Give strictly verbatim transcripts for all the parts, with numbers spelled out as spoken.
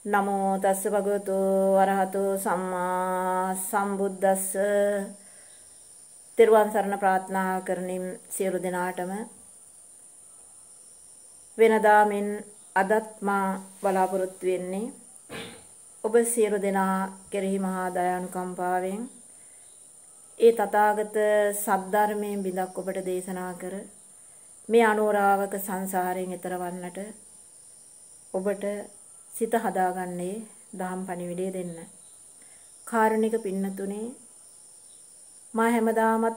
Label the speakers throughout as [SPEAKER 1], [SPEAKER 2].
[SPEAKER 1] නමෝ තස්ස භගවතු වරහතු සම්මා සම්බුද්දස්ස. තෙරුවන් සරණ ප්‍රාර්ථනා කරමින් සියලු දෙනාටම වෙනදා මෙන් අදත් මා බලාපොරොත්තු වෙන්නේ ඔබ සියලු දෙනා කෙරෙහි මහා දයානුකම්පාවෙන් ඒ තථාගත සද්ධර්මයෙන් බිඳක් ඔබට දේශනා කර මේ අනුරාවක සංසාරයෙන් එතර වන්නට ඔබට සිත හදාගන්නේ දහම් පණිවිඩය දෙන්න. කාරුණික පින්නතුනේ මා හැමදාමත්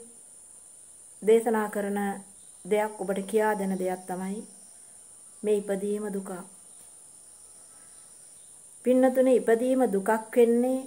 [SPEAKER 1] දේශනා කරන දෙයක් ඔබට කියා දෙන දෙයක් තමයි මේ ඉපදීම දුක. පින්නතුනේ ඉපදීම දුකක් වෙන්නේ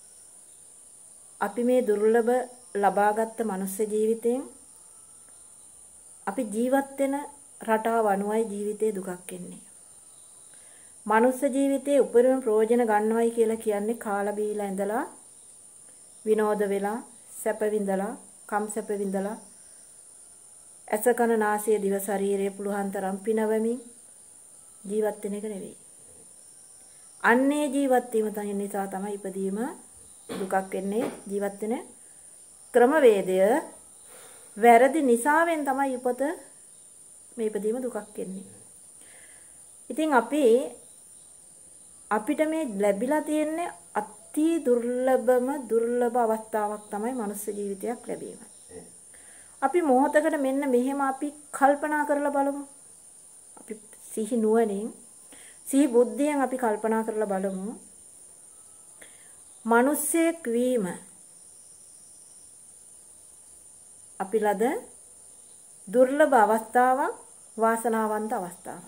[SPEAKER 1] අපි මේ දුර්ලභ ලබාගත් මනුස්ස ජීවිතයෙන් අපි ජීවත් වෙන රටාව අනුවයි ජීවිතේ දුකක් වෙන්නේ. මනුස්ස ජීවිතේ උපරිම ප්‍රයෝජන ගන්නවයි කියලා කියන්නේ කාලා බීලා ඉඳලා විනෝද වෙලා සැප විඳලා කම් සැප විඳලා ඇස කන නාසය දිව ශරීරය පුළුවන් තරම් පිනවමින් ජීවත් වෙන එක නෙවෙයි. අන්නේ ජීවත් වීම තනින් නිසා තමයි ඉපදීම දුකක් වෙන්නේ. ජීවත් වෙන ක්‍රමවේදය වැරදි නිසාවෙන් තමයි උපත මේ ඉපදීම දුකක් වෙන්නේ. ඉතින් අපි අපිට මේ ලැබිලා තියෙන්නේ අති දුර්ලභම දුර්ලභ අවස්ථාවක් තමයි මනුස්ස ජීවිතයක් ලැබීම. අපි මොහොතකට මෙන්න මෙහෙම අපි කල්පනා කරලා බලමු. අපි සිහි නුවණින් සිහි බුද්ධියෙන් අපි කල්පනා කරලා බලමු. මිනිස්සෙක් වීම අපි ලද දුර්ලභ අවස්ථාවක්, වාසනාවන්ත අවස්ථාවක්.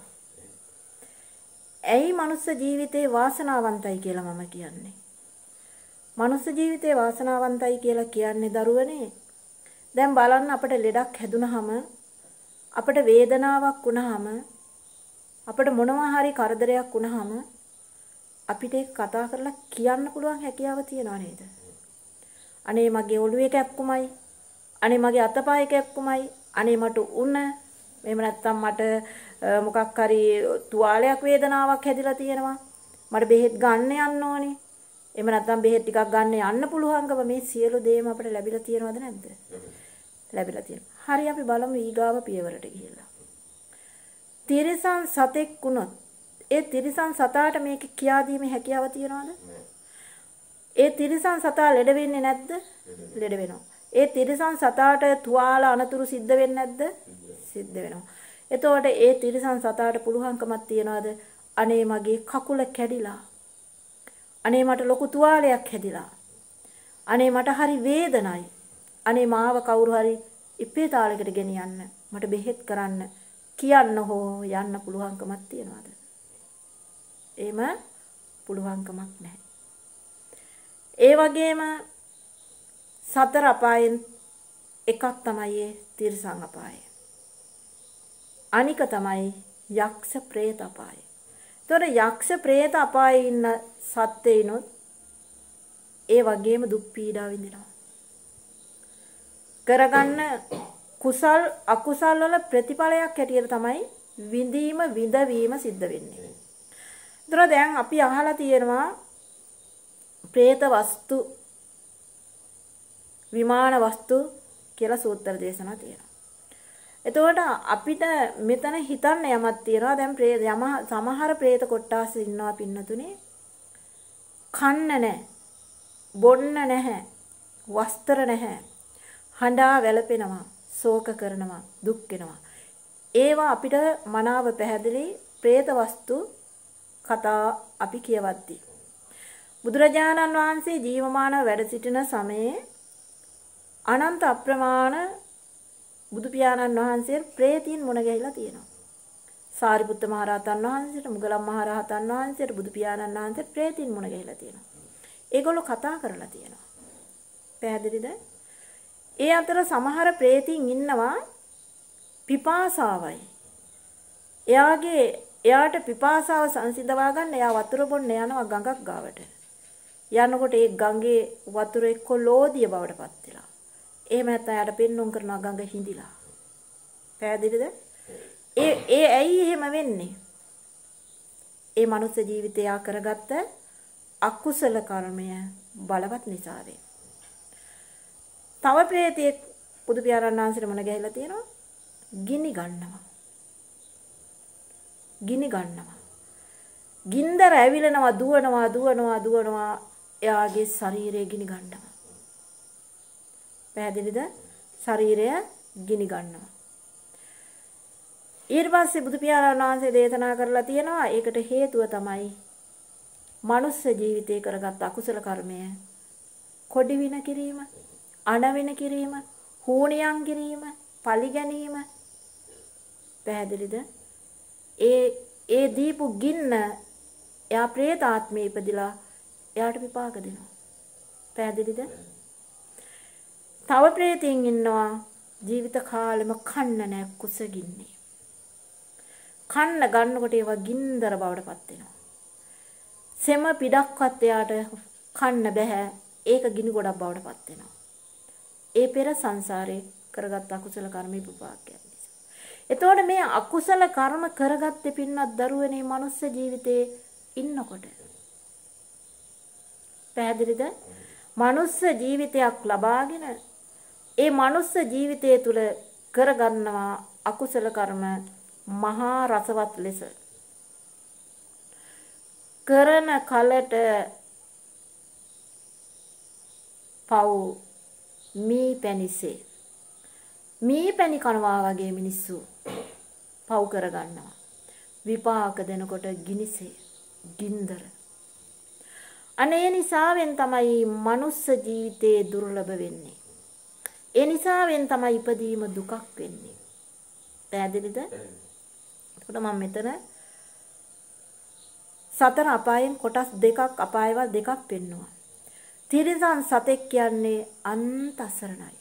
[SPEAKER 1] ඇයි මනුස්ස ජීවිතේ වාසනාවන්තයි කියලා මම කියන්නේ? මනුස්ස ජීවිතේ වාසනාවන්තයි කියලා කියන්නේ දරුවනේ. දැන් බලන්න අපිට ලෙඩක් හැදුනහම අපිට වේදනාවක් වුණාම අපිට මොනවා හරි කරදරයක් වුණාම අපිට ඒක කතා කරලා කියන්න පුළුවන් හැකියාව තියනවා නේද? අනේ මගේ ඔළුවේ කැක්කුමයි. අනේ මගේ අතපය කැක්කුමයි. අනේ මට උණ. එහෙම නැත්නම් මට මොකක් හරි තුවාලයක් වේදනාවක් හැදිලා තියෙනවා. මට බෙහෙත් ගන්න යන්න ඕනේ. එහෙම නැත්නම් බෙහෙත් ටිකක් ගන්න යන්න පුළුවන්කම මේ සියලු දේම අපිට ලැබිලා තියෙනවද නැද්ද? ලැබිලා තියෙනවා. හරි අපි බලමු ඊගාව පියවරට ගිහිල්ලා. තිරිසන් සතෙක් වුණොත් ඒ තිරිසන් සතාට මේක කියා දීමේ හැකියාව තියනවද? ඒ තිරිසන් සතා ලෙඩ වෙන්නේ නැද්ද? ලෙඩ වෙනවා. ඒ තිරිසන් සතාට තුවාල අනතුරු සිද්ධ වෙන්නේ නැද්ද? සිද්ධ වෙනවා. එතකොට ඒ තිරිසන් සතාට පුළුවන්කමක් තියනවාද? අනේ මගේ කකුල කැඩිලා. අනේ මට ලොකු තුවාලයක් හැදිලා. අනේ මට හරි වේදනයි. අනේ මාව කවුරු හරි ඉස්පිරිතාලයකට ගෙනියන්න. මට බෙහෙත් කරන්න කියන්න හෝ යන්න පුළුවන්කමක් තියනවාද? එහෙම පුළුවන්කමක් නැහැ. ඒ වගේම සතර අපායන් එකක් තමයි ඒ තිරිසන් අපාය. අනික තමයි යක්ෂ ප්‍රේත අපාය. ඒතොර යක්ෂ ප්‍රේත අපායේ ඉන්න සත්ත්වයිනොත් ඒ වගේම දුක් පීඩා විඳිනවා. කරගන්න කුසල් අකුසල් වල ප්‍රතිඵලයක් හැටියට තමයි විඳීම විඳවීම සිද්ධ වෙන්නේ. ඒතොර දැන් අපි අහලා තියෙනවා ප්‍රේත වස්තු විමාන වස්තු කියලා සූත්‍ර දේශනා තියෙනවා. එතකොට අපිට මෙතන හිතන්න යමක් තියෙනවා. දැන් ප්‍රේත යම සමහර ප්‍රේත කොට්ටාස ඉන්නවා පින්නතුනේ. කන්න නැහැ. බොන්න නැහැ. වස්ත්‍ර නැහැ. හඬා වැළපෙනවා. ශෝක කරනවා. දුක් වෙනවා. ඒවා අපිට මනාව පැහැදිලි ප්‍රේත වස්තු කතා අපි කියවද්දී. බුදුරජාණන් වහන්සේ ජීවමානව වැඩ සිටින සමයේ අනන්ත අප්‍රමාණ බුදු පියාණන් වහන්සේ ප්‍රේතීන් මුණ ගැහිලා තියෙනවා. සාරිපුත්ත මහ රහතන් වහන්සේට, මුගලන් මහ රහතන් වහන්සේට, බුදු පියාණන් වහන්සේට ප්‍රේතීන් මුණ ගැහිලා තියෙනවා. ඒගොල්ලෝ කතා කරලා තියෙනවා. පැහැදිලිද? ඒ අතර සමහර ප්‍රේතීන් ඉන්නවා පිපාසාවයි. එයාගේ එයාට පිපාසාව සංසිඳවා ගන්න එයා වතුර බොන්න යනවා ගඟක් ගාවට. යනකොට ඒ ගඟේ වතුර එක්ක ලෝදිය බවට පත් වෙලා. එහෙම නැත්නම් යාට පෙන්නුම් කරනවා ගඟ හිඳිලා. පැහැදිලිද? ඒ ඒ ඇයි එහෙම වෙන්නේ? ඒ මනුස්ස ජීවිතය කරගත්ත අකුසල කර්මය බලවත් නිසාවෙන්. තව ප්‍රේතයෙක් බුදු පියාණන් වහන්සේට මොන ගැහිලා තියෙනවා? ගිනි ගන්නවා. ගිනි ගන්නවා. ගින්දර ඇවිලෙනවා, දුවනවා, දුවනවා, දුවනවා. එයාගේ ශරීරය ගිනි ගන්නවා. පැහැදිලිද? ශරීරය ගිනි ගන්නවා. ඊට පස්සේ බුදු පියාණන් වහන්සේ දේශනා කරලා තියෙනවා ඒකට හේතුව තමයි මනුස්ස ජීවිතේ කරගත් අකුසල කර්මය. කොඩි වින කිරීම, අණ වින කිරීම, හූනියම් කිරීම, පලි ගැනීම. පැහැදිලිද? ඒ ඒ දීපු ගින්න එයා പ്രേත ආත්මේ ඉපදිලා එයාට විපාක දෙනවා. පැහැදිලිද? තව പ്രേතයන් ඉන්නවා ජීවිත කාලෙම කන්න නැහැ කුසගින්නේ. කන්න ගන්නකොට ඒවා ගින්දර බවට පත් වෙනවා. සෙම පිටක්වත් එයාට කන්න බෑ. ඒක ගිනි ගොඩක් බවට පත් වෙනවා. ඒ පෙර සංසාරේ කරගත් අකුසල කර්ම විපාකයක් නිසා. එතකොට මේ අකුසල කර්ම කරගත්තේ පින්නත් දරුවනේ මනුස්ස ජීවිතේ ඉන්නකොට. පැහැදිලිද? මනුස්ස ජීවිතයක් ලබාගෙන ඒ මනුස්ස ජීවිතය තුළ කරගන්නවා අකුසල කර්ම මහා රසවත් ලෙස. කරන කලට පව් මී පැනිසේ. මී පැණි කනවා වගේ මිනිස්සු පව් කරගන්නවා. විපාක දෙනකොට ගිනිසේ, ගින්දර. අනේ නිසාවෙන් තමයි මනුස්ස ජීවිතේ දුර්ලභ වෙන්නේ. ඒ නිසාවෙන් තමයි ඉපදීම දුකක් වෙන්නේ. පැහැදිලිද? එතකොට මම මෙතන සතර අපායන් කොටස් දෙකක් අපායවල දෙකක් පෙන්නවා. තිරිසන් සතෙක් කියන්නේ අන්ත අසරණයි.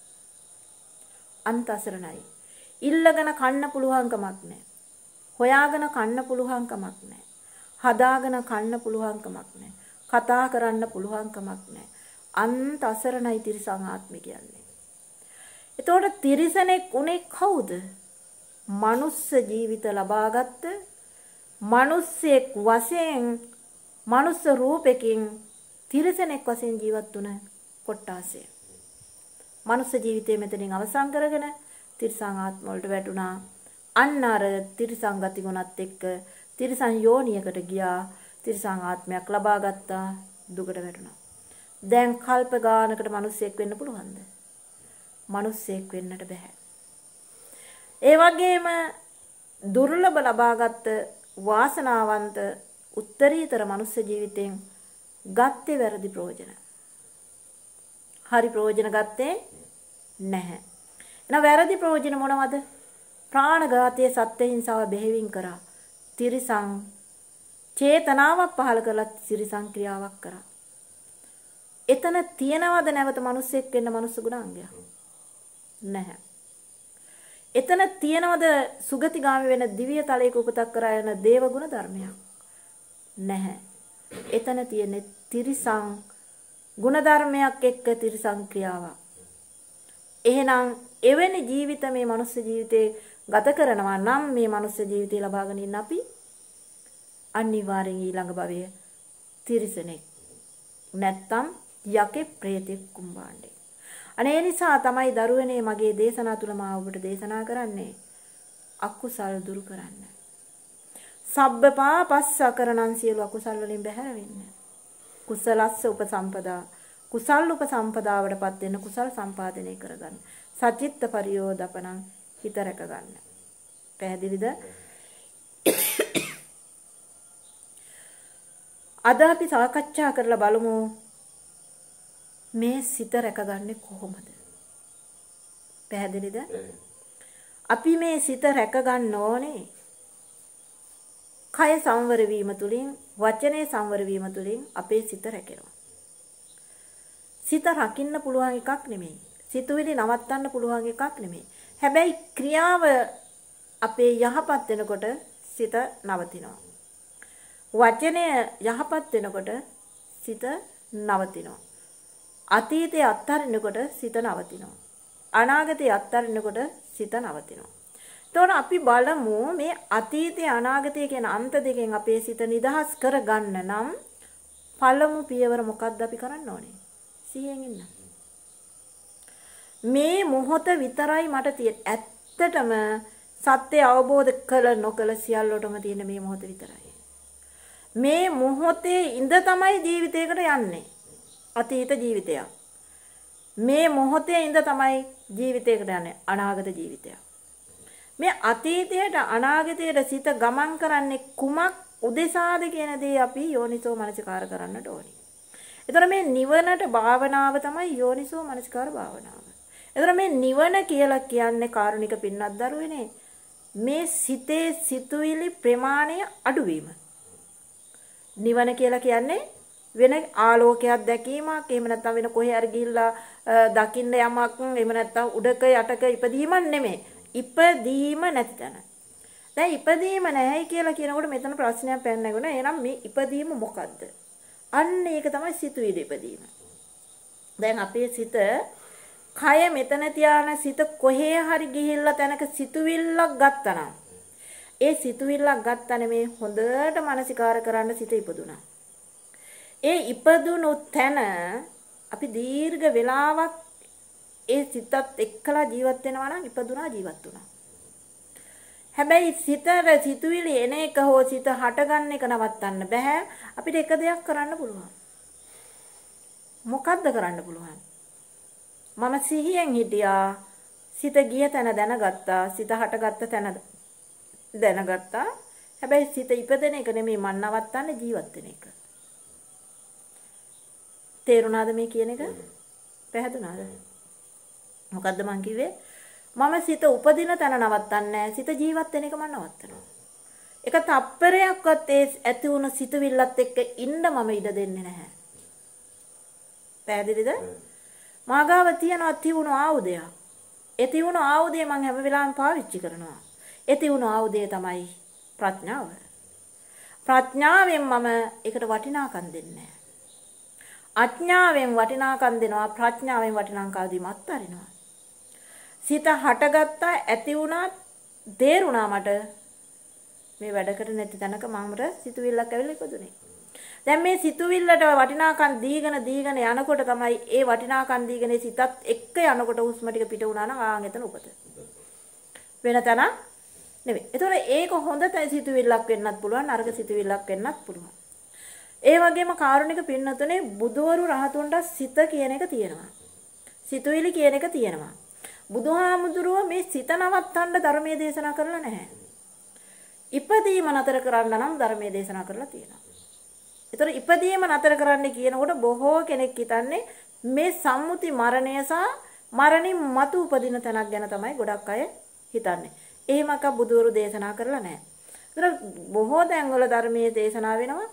[SPEAKER 1] අන්ත අසරණයි. ඉල්ලගෙන කන්න පුළුවන්කමක් නැහැ. හොයාගෙන කන්න පුළුවන්කමක් නැහැ. හදාගෙන කන්න පුළුවන්කමක් නැහැ. කතා කරන්න පුළුවන්කමක් නැහැ. අන්ත අසරණයි තිරිසන් ආත්මය කියන්නේ. එතකොට තිරිසනෙක් උනේ කවුද? මනුස්ස ජීවිත ලබාගත්ත මනුස්සෙක් වශයෙන් මනුස්ස රූපෙකින් තිරිසනෙක් වශයෙන් ජීවත් වුණ කොට්ටාසය. මනුස්ස ජීවිතය මෙතනින් අවසන් කරගෙන තිරිසන් ආත්ම වලට වැටුණා. අන්න අර තිරිසන් ගති ගුණත් එක්ක තිරිසන් යෝනියකට ගියා. තිරිසන් ආත්මයක් ලබා ගත්තා. දුකට වැටුණා. දැන් කල්ප ගානකට මනුස්සයෙක් වෙන්න පුළුවන්ද? මනුස්සයෙක් වෙන්නට බෑ. ඒ වගේම දුර්ලභ ලබාගත් වාසනාවන්ත උත්තරීතර මනුස්ස ජීවිතෙන් ගත්තේ වැරදි ප්‍රයෝජන. හරි ප්‍රයෝජන ගත්තේ නැහැ. එහෙනම් වැරදි ප්‍රයෝජන මොනවද? ප්‍රාණඝාතයේ සත්ත්ව හිංසාව බෙහෙවින් කරා. තිරිසන් චේතනාවක් පහළ කරලා තිරිසන් ක්‍රියාවක් කරා. එතන තියනවද නැවත මිනිස්සෙක් වෙන්න මනුස්ස ගුණාංගය? නැහැ. එතන තියනවද සුගතිගාමි වෙන දිව්‍ය තලයක උපතක් කරා යන දේව ගුණ ධර්මයක්? නැහැ. එතන තියෙන්නේ තිරිසන් ගුණ ධර්මයක් එක්ක තිරිසන් ක්‍රියාවක්. එහෙනම් එවැනි ජීවිත මේ මනුස්ස ජීවිතේ ගත කරනවා නම් මේ මනුස්ස ජීවිතේ ලබාගෙන ඉන්න අපි අනිවාර්යෙන් ඊළඟ භවයේ තිරිසනෙක් නැත්තම් යකේ ප්‍රේතෙක් කුම්බාණ්ඩේ. අනේ නිසා තමයි දරුවනේ මගේ දේශනා තුල මා ඔබට දේශනා කරන්නේ අකුසල් දුරු කරන්න. සබ්බ පාපස්ස කරණං සියලු අකුසල් වලින් බැහැර වෙන්න. කුසලස්ස උපසම්පදා කුසල් උපසම්පදාවටපත් වෙන්න කුසල් සම්පාදනය කරගන්න. සචිත්ත පරියෝදපණං හිත රැක ගන්න. පැහැදිලිද? අද අපි සාකච්ඡා කරලා බලමු මේ සිත රැකගන්නේ කොහොමද? පැහැදිලිද? අපි මේ සිත රැක ගන්න ඕනේ කය සංවර වීම තුලින්, වචනේ සංවර වීම තුලින් අපේ සිත රැකෙනවා. සිත රකින්න පුළුවන් එකක් නෙමෙයි. සිතුවිලි නවත්තන්න පුළුවන් එකක් නෙමෙයි. හැබැයි ක්‍රියාව අපේ යහපත් වෙනකොට සිත නවතිනවා. වචනය යහපත් වෙනකොට සිත නවතිනවා. අතීතයේ අත්හරිනකොට සිත නවතිනවා. අනාගතයේ අත්හරිනකොට සිත නවතිනවා. එතකොට අපි බලමු මේ අතීතය අනාගතය කියන අන්ත දෙකෙන් අපේ සිත නිදහස් කරගන්න නම් පළමු පියවර මොකක්ද අපි කරන්න ඕනේ? සිහියෙන් ඉන්න. මේ මොහොත විතරයි මට තියෙන්නේ. ඇත්තටම සත්‍ය අවබෝධ කළ නොකළ සියල්ලටම තියෙන මේ මොහොත විතරයි. මේ මොහොතේ ඉඳ තමයි ජීවිතයකට යන්නේ. අතීත ජීවිතයක්. මේ මොහොතේ ඉඳ තමයි ජීවිතයකට යන්නේ අනාගත ජීවිතයක්. මේ අතීතයට අනාගතයට සිත ගමන් කරන්නේ කුමක් උදෙසාද කියන දේ අපි යෝනිසෝ මනසිකාර කරන්නට ඕනේ. ඒතර මේ නිවනට භාවනාව තමයි යෝනිසෝ මනසිකාර භාවනාව. ඒතර මේ නිවන කියලා කියන්නේ කාරුණික පින්නක් දරුවනේ මේ සිතේ සිතුවිලි ප්‍රමාණය අඩුවීම. නිවන කියලා කියන්නේ වෙන ආලෝකයක් දැකීමක් එහෙම නැත්නම් වෙන කොහේ හරි ගිහිල්ලා දකින්න යමක් එහෙම නැත්නම් උඩක යටක ඉපදීමක් නෙමෙයි. ඉපදීම නැති තැන. දැන් ඉපදීම නැහැයි කියලා කියනකොට මෙතන ප්‍රශ්නයක් පැන නැගුණා. එහෙනම් මේ ඉපදීම මොකද්ද? අන්න ඒක තමයි සිතුවිලි ඉපදීම. දැන් අපේ සිත කය මෙතන තියාන සිත කොහේ හරි ගිහිල්ලා තැනක සිතුවිල්ලක් ගත්තනම් ඒ සිතුවිල්ලක් ගත්තනේ මේ හොඳට මානසිකාර කරන්න සිත ඉපදුනා. ඒ ඉපදුණු තැන අපි දීර්ඝ වෙලාවක් ඒ සිතත් එක්කලා ජීවත් වෙනවා නම් ඉපදුනා ජීවත් වුණා. හැබැයි සිතර සිතුවිලි එන එක හෝ සිත හටගන්න එක නවත්තන්න බෑ. අපිට එක දෙයක් කරන්න පුළුවන්. මොකද්ද කරන්න පුළුවන්? මම සිහියෙන් හිටියා. සිත ගිය තැන දැනගත්තා. සිත හටගත්ත තැන දැනගත්තා. හැබැයි සිත ඉපදෙන එක නෙමෙයි මන් නවත්තන්නේ ජීවත් වෙන එක. තේරුණාද මේ කියන එක? පැහැදුනාද? මොකද්ද මං කිව්වේ? මම සිත උපදින තැන නවත්තන්නේ නැහැ. සිත ජීවත් වෙන එක මම නවත්තනවා. එක තප්පරයක්වත් ඒ ඇති වුණ සිතුවිල්ලත් එක්ක ඉන්න මම ඉඩ දෙන්නේ නැහැ. පැහැදිලිද? මාගාව තියනවා තියුණු ආයුධයක්. ඒ තියුණු ආයුධය මම හැම වෙලාවෙම පාවිච්චි කරනවා. ඒ තියුණු ආයුධය තමයි ප්‍රඥාව. ප්‍රඥාවෙන් මම ඒකට වටිනාකම් දෙන්නේ නැහැ. අඥාවෙන් වටිනාකම් දෙනවා. ප්‍රඥාවෙන් වටිනාකම් දීම අත්හරිනවා. සිත හටගත්තා ඇති වුණා තේරුණා මට මේ වැඩකට නැති තැනක මමර සිතුවිල්ලක් ඇවිල්ලා ඉපදුනේ. දැන් මේ සිතුවිල්ලට වටිනාකම් දීගෙන දීගෙන යනකොට තමයි ඒ වටිනාකම් දීගෙන සිතත් එක්ක යනකොට හුස්ම ටික පිට වුණා නම් ආන් එතන උපත. වෙන තැන නෙවෙයි. ඒතකොට ඒක හොඳ සිතුවිල්ලක් වෙන්නත් පුළුවන් නරක සිතුවිල්ලක් වෙන්නත් පුළුවන්. ඒ වගේම කාරුණික පින්නතුනේ බුදවරු රහතුන්ට සිත කියන එක තියෙනවා. සිතුවිලි කියන එක තියෙනවා. බුදුහාමුදුරුව මේ සිත නවත්තන්න ධර්මයේ දේශනා කරලා නැහැ. ඉපදීම නතර කරන්න නම් ධර්මයේ දේශනා කරලා තියෙනවා. ඒතර ඉපදීම නතර කරන්න කියනකොට බොහෝ කෙනෙක් හිතන්නේ මේ සම්මුති මරණය සහ මරණින් මතු උපදින තැනක් ගැන තමයි ගොඩක් අය හිතන්නේ. එහෙමක බුදුවරු දේශනා කරලා නැහැ. ඒතර බොහෝ තැන්වල ධර්මයේ දේශනා වෙනවා.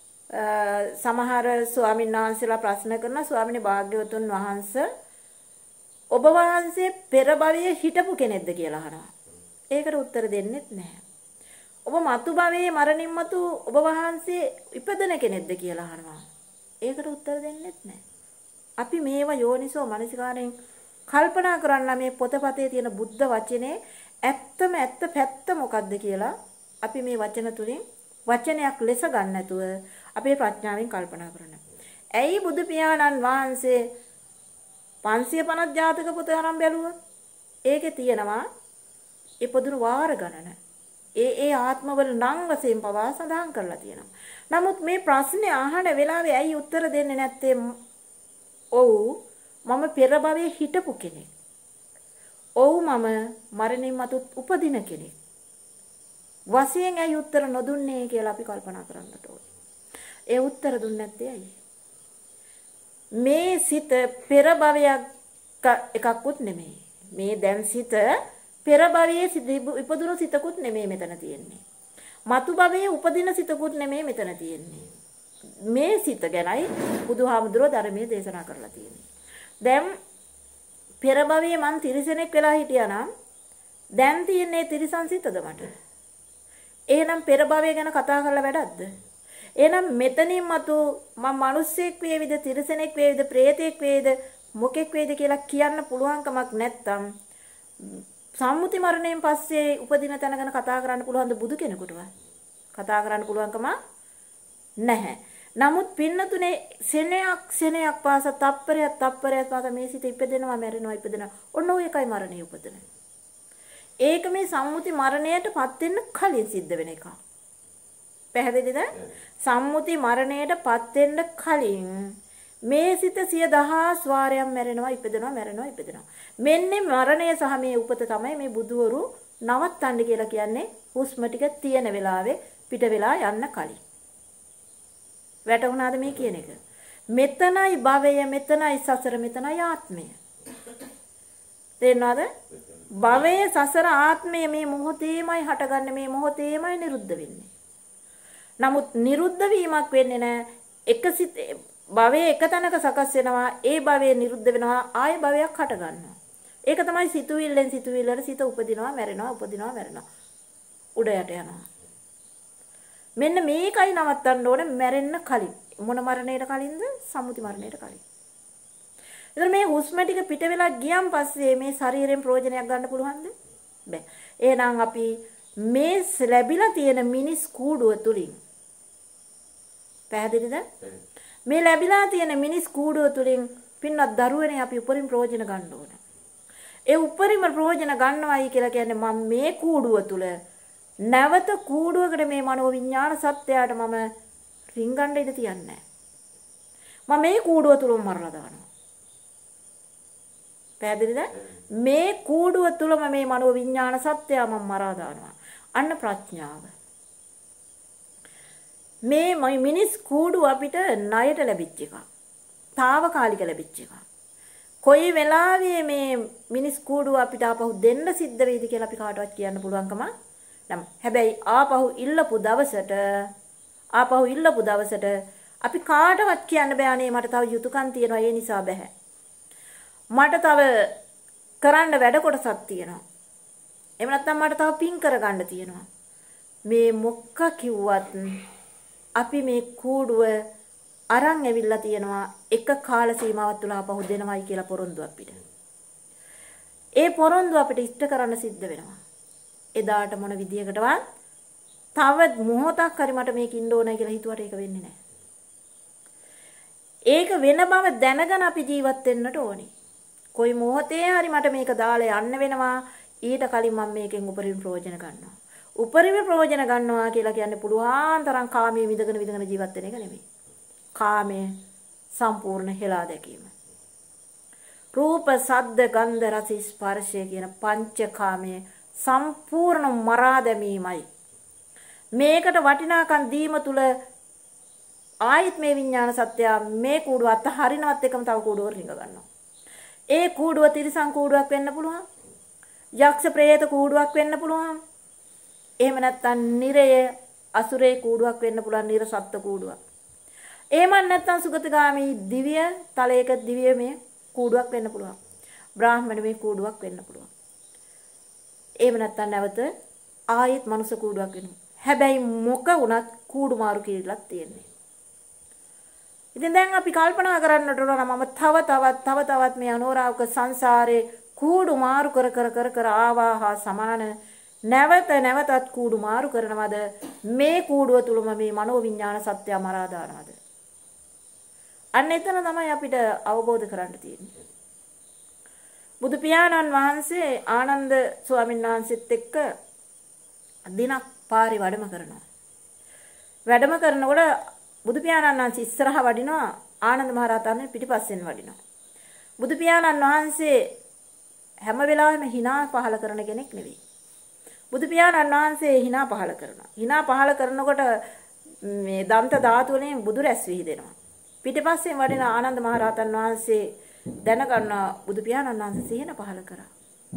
[SPEAKER 1] සමහර ස්වාමීන් වහන්සේලා ප්‍රශ්න කරන ස්වාමිනේ භාග්‍යවතුන් වහන්සේ ඔබ වහන්සේ පෙර භවයේ හිටපු කෙනෙක්ද කියලා අහනවා. ඒකට උත්තර දෙන්නෙත් නැහැ. ඔබ මතු භවයේ මරණින් මතු ඔබ වහන්සේ ඉපදෙන කෙනෙක්ද කියලා අහනවා. ඒකට උත්තර දෙන්නෙත් නැහැ. අපි මේවා යෝනිසෝ මනසිකාරයෙන් කල්පනා කරන්න මේ පොතපතේ තියෙන බුද්ධ වචනේ ඇත්තම ඇත්ත පැත්ත මොකද්ද කියලා අපි මේ වචන තුලින් වචනයක් ලෙස ගන්න නැතුව අපේ ප්‍රඥාවෙන් කල්පනා කරන්න. ඇයි බුදු පියාණන් වහන්සේ පන්සිය පනස් ජාතක පොත අරන් බැලුවා. ඒකේ තියෙනවා ඉපදුණු වාර ගණන. ඒ ඒ ආත්මවල නම් වශයෙන් පවා සඳහන් කරලා තියෙනවා. නමුත් මේ ප්‍රශ්නේ අහන වෙලාවේ ඇයි උත්තර දෙන්නේ නැත්තේ? ඔව් මම පෙර භවයේ හිටපු කෙනෙක්. ඔව් මම මරණින් මතු උපදින කෙනෙක්. වශයෙන් ඇයි උත්තර නොදුන්නේ කියලා අපි කල්පනා කරන්නට ඕනේ. ඒ උත්තර දුන්නේ නැත්තේ ඇයි? මේ සිත පෙර භවයක් එකක්වත් නෙමෙයි. මේ දැන් සිත පෙර භවයේ ඉපදුණු සිතකුත් නෙමෙයි මෙතන තියෙන්නේ. මතු භවයේ උපදින සිතකුත් නෙමෙයි මෙතන තියෙන්නේ. මේ සිත ගැනයි බුදුහාමුදුරුවෝ ධර්මයේ දේශනා කරලා තියෙන්නේ. දැන් පෙර භවයේ මං තිරිසනෙක් වෙලා හිටියා නම් දැන් තියෙන්නේ තිරිසන් සිතද මට? එහෙනම් පෙර භවය ගැන කතා කරලා වැඩක්ද? එහෙනම් මෙතනින් මතු මම මිනිස්සෙක් වේවිද තිරිසනෙක් වේවිද ප්‍රේතෙක් වේවිද මොකෙක් වේවිද කියලා කියන්න පුළුවන් කමක් නැත්තම් සම්මුති මරණයෙන් පස්සේ උපදින තැන ගැන කතා කරන්න පුළුවන් ද බුදු කෙනෙකුටවත්? කතා කරන්න පුළුවන්කම නැහැ. නමුත් පින්නතුනේ සෙනයක් සෙනයක් පාස තප්පරයක් තප්පරයක් පාස මේ සිත ඉපදෙනවා මැරෙනවා ඉපදෙනවා. ඔන්න ඔය එකයි මරණය උපදින. ඒක මේ සම්මුති මරණයටපත් වෙන්න කලින් සිද්ධ වෙන එකක්. පැහැදිලිද? සම්මුති මරණයටපත් වෙන්න කලින් මේ සිත සිය දහස් වාරයක් මැරෙනවා ඉපදෙනවා මැරෙනවා ඉපදෙනවා. මෙන්න මරණය සහ මේ උපත තමයි මේ බුදුවරු නවත්තන්න කියලා කියන්නේ හුස්ම ටික තියෙන වෙලාවේ පිට වෙලා යන්න කලින්. වැටුණාද මේ කියන එක? මෙතනයි භවය, මෙතනයි සසර, මෙතනයි ආත්මය. තේරෙනවද? භවය, සසර, ආත්මය මේ මොහොතේමයි හටගන්නේ, මේ මොහොතේමයි නිරුද්ධ වෙන්නේ. නමුත් නිරුද්ධ වීමක් වෙන්නේ නැහැ. එක සිත භවයේ එක තැනක සකස් වෙනවා, ඒ භවයේ නිරුද්ධ වෙනවා, ආයෙ භවයක් හට ගන්නවා. ඒක තමයි සිතුවිල්ලෙන් සිතුවිල්ලට සිත උපදිනවා, මැරෙනවා, උපදිනවා, මැරෙනවා. උඩ යට යනවා. මෙන්න මේකයි නවත්තන්න ඕනේ මැරෙන්න කලින්. මොන මරණයට කලින්ද? සම්මුති මරණයට කලින්. එතන මේ හුස්ම ටික පිට වෙලා ගියන් පස්සේ මේ ශරීරයෙන් ප්‍රයෝජනයක් ගන්න පුළුවන්ද? බෑ. එහෙනම් අපි මේ ලැබිලා තියෙන මිනිස් කූඩුව තුලින් පැහැදිලිද? මේ ලැබිලා තියෙන මිනිස් කූඩුව තුලින් පින්වත් දරුවනේ අපි උපරිම ප්‍රයෝජන ගන්න ඕන. ඒ උපරිම ප්‍රයෝජන ගන්නවයි කියලා කියන්නේ මම මේ කූඩුව තුල නැවත කූඩුවකට මේ මනෝ විඥාන සත්‍යයට මම රින්ගන්න ඉඩ තියන්නේ නැහැ. මම මේ කූඩුව තුලම මරලා දානවා. පැහැදිලිද? මේ කූඩුව තුලම මේ මනෝ විඥාන සත්‍යය මම මරා දානවා. අන්න ප්‍රඥාව. මේ මිනිස් කූඩුව අපිට ණයට ලැබිච්ච එකක්. తాවකාලික ලැබිච්ච එකක්. කොයි වෙලාවෙ මේ මිනිස් කූඩුව අපිට ආපහු දෙන්න සිද්ධ වෙයිද කියලා අපි කාටවත් කියන්න පුළුවන්කම නැහැ. හැබැයි ආපහු ඉල්ලපු දවසට ආපහු ඉල්ලපු දවසට අපි කාටවත් කියන්න බෑ අනේ මට තව යුතුයකම් තියෙනවා ඒ නිසා බෑ. මට තව කරන්න වැඩ කොටසක් තියෙනවා. එහෙම නැත්නම් මට තව පින් කරගන්න තියෙනවා. මේ මොකක් කිව්වත් අපි මේ කූඩුව අරන් ඇවිල්ලා තියෙනවා එක කාල සීමාවක් තුල ආපහු දෙනවයි කියලා පොරොන්දු අපිට. ඒ පොරොන්දු අපිට ඉෂ්ට කරන්න සිද්ධ වෙනවා. එදාට මොන විදියකටවත් තව මොහොතක් හරි මට මේක ඉන්න ඕනයි කියලා හිතුවට ඒක වෙන්නේ නැහැ. ඒක වෙන බව දැනගෙන අපි ජීවත් වෙන්නට ඕනේ. කොයි මොහොතේ හරි මට මේක දාලා යන්න වෙනවා. ඊට කලින් මම මේකෙන් උපරිම ප්‍රයෝජන ගන්නවා. උපරිම ප්‍රයෝජන ගන්නවා කියලා කියන්නේ පුළුවන් තරම් කාමයේ විඳගෙන විඳගෙන ජීවත් වෙන එක නෙමෙයි. කාමයේ සම්පූර්ණ හෙලා දැකීම. රූප, ශබ්ද, ගන්ධ, රස, ස්පර්ශය කියන පංචකාමයේ සම්පූර්ණ මරා දැමීමයි. මේකට වටිනාකම් දීම තුල ආයත් මේ විඥාන සත්‍ය මේ කූඩුව අතහරිනවත් එකම තව කූඩුවකට රිංග ගන්නවා. ඒ කූඩුව තිරිසන් කූඩුවක් වෙන්න පුළුවන්. යක්ෂ ප්‍රේත කූඩුවක් වෙන්න පුළුවන්. එහෙම නැත්නම් නිරය අසුරේ කූඩුවක් වෙන්න පුළුවන්. නිර සත්ත්ව කූඩුවක්. එහෙම නැත්නම් සුගතගාමී දිව්‍ය තලයක දිව්‍යමය කූඩුවක් වෙන්න පුළුවන්. බ්‍රාහ්මණමය කූඩුවක් වෙන්න පුළුවන්. එහෙම නැත්නම් නැවත ආයෙත් මනුස්ස කූඩුවක් වෙනවා. හැබැයි මොක වුණත් කූඩු මාරු කිරීලක් තියෙන්නේ. ඉතින් දැන් අපි කල්පනා කරන්නට ඕන මම තව තවත් තව තවත් මේ අනෝරාවක සංසාරේ කූඩු මාරු කර කර කර කර ආවා හා සමාන නැවත නැවතත් කූඩු මාරු කරනවද මේ කූඩුව තුලම මේ මනෝ විඥාන සත්‍ය මරා දානවද? අන්න එතන තමයි අපිට අවබෝධ කරගන්න තියෙන්නේ. බුදු පියාණන් වහන්සේ ආනන්ද ස්වාමීන් වහන්සේත් එක්ක දිනක් පාරේ වැඩම කරනවා. වැඩම කරනකොට බුදු පියාණන් වහන්සේ ඉස්සරහ වඩිනවා, ආනන්ද මහරහතන් පිටිපස්සෙන් වඩිනවා. බුදු පියාණන් වහන්සේ හැම වෙලාවෙම hina පහල කරන කෙනෙක් නෙවෙයි. බුදු පියාණන් වහන්සේ hina පහල කරනවා. hina පහල කරනකොට මේ දන්ත ධාතු වලින් බුදු රැස් විහිදෙනවා. පිටිපස්සෙන් වඩින ආනන්ද මහරහතන් වහන්සේ දැනගන්න බුදු පියාණන් වහන්සේ සිහින පහල කරා.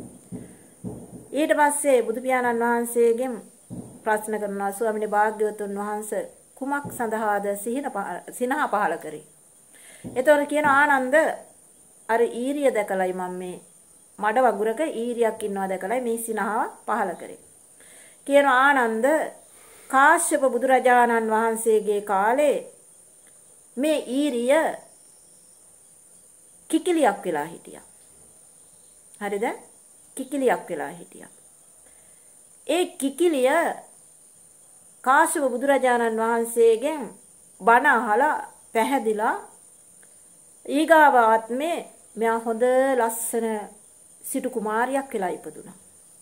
[SPEAKER 1] ඊට පස්සේ බුදු පියාණන් වහන්සේගෙන් ප්‍රශ්න කරනවා ස්වාමීනි භාග්‍යවතුන් වහන්සේ කුමක් සඳහාද සිහින සිනහ පහල කරේ? එතකොට කියන ආනන්ද අර ඊරිය දැකලයි මම මේ මඩ වගුරක ඊරියක් ඉන්නවා දැකලයි මේ සිනහව පහල කරේ. කියන ආනන්ද කාශ්‍යප බුදුරජාණන් වහන්සේගේ කාලේ මේ ඊරිය කිකිලියක් වෙලා හිටියා. හරිද? කිකිලියක් වෙලා හිටියා. ඒ කිකිලිය කාශ්‍යප බුදුරජාණන් වහන්සේගෙන් බණ අහලා පැහැදිලා ඊගාව ආත්මේ මෙයා හොඳ ලස්සන සිටු කුමාරියක් වෙලා ඉපදුනා.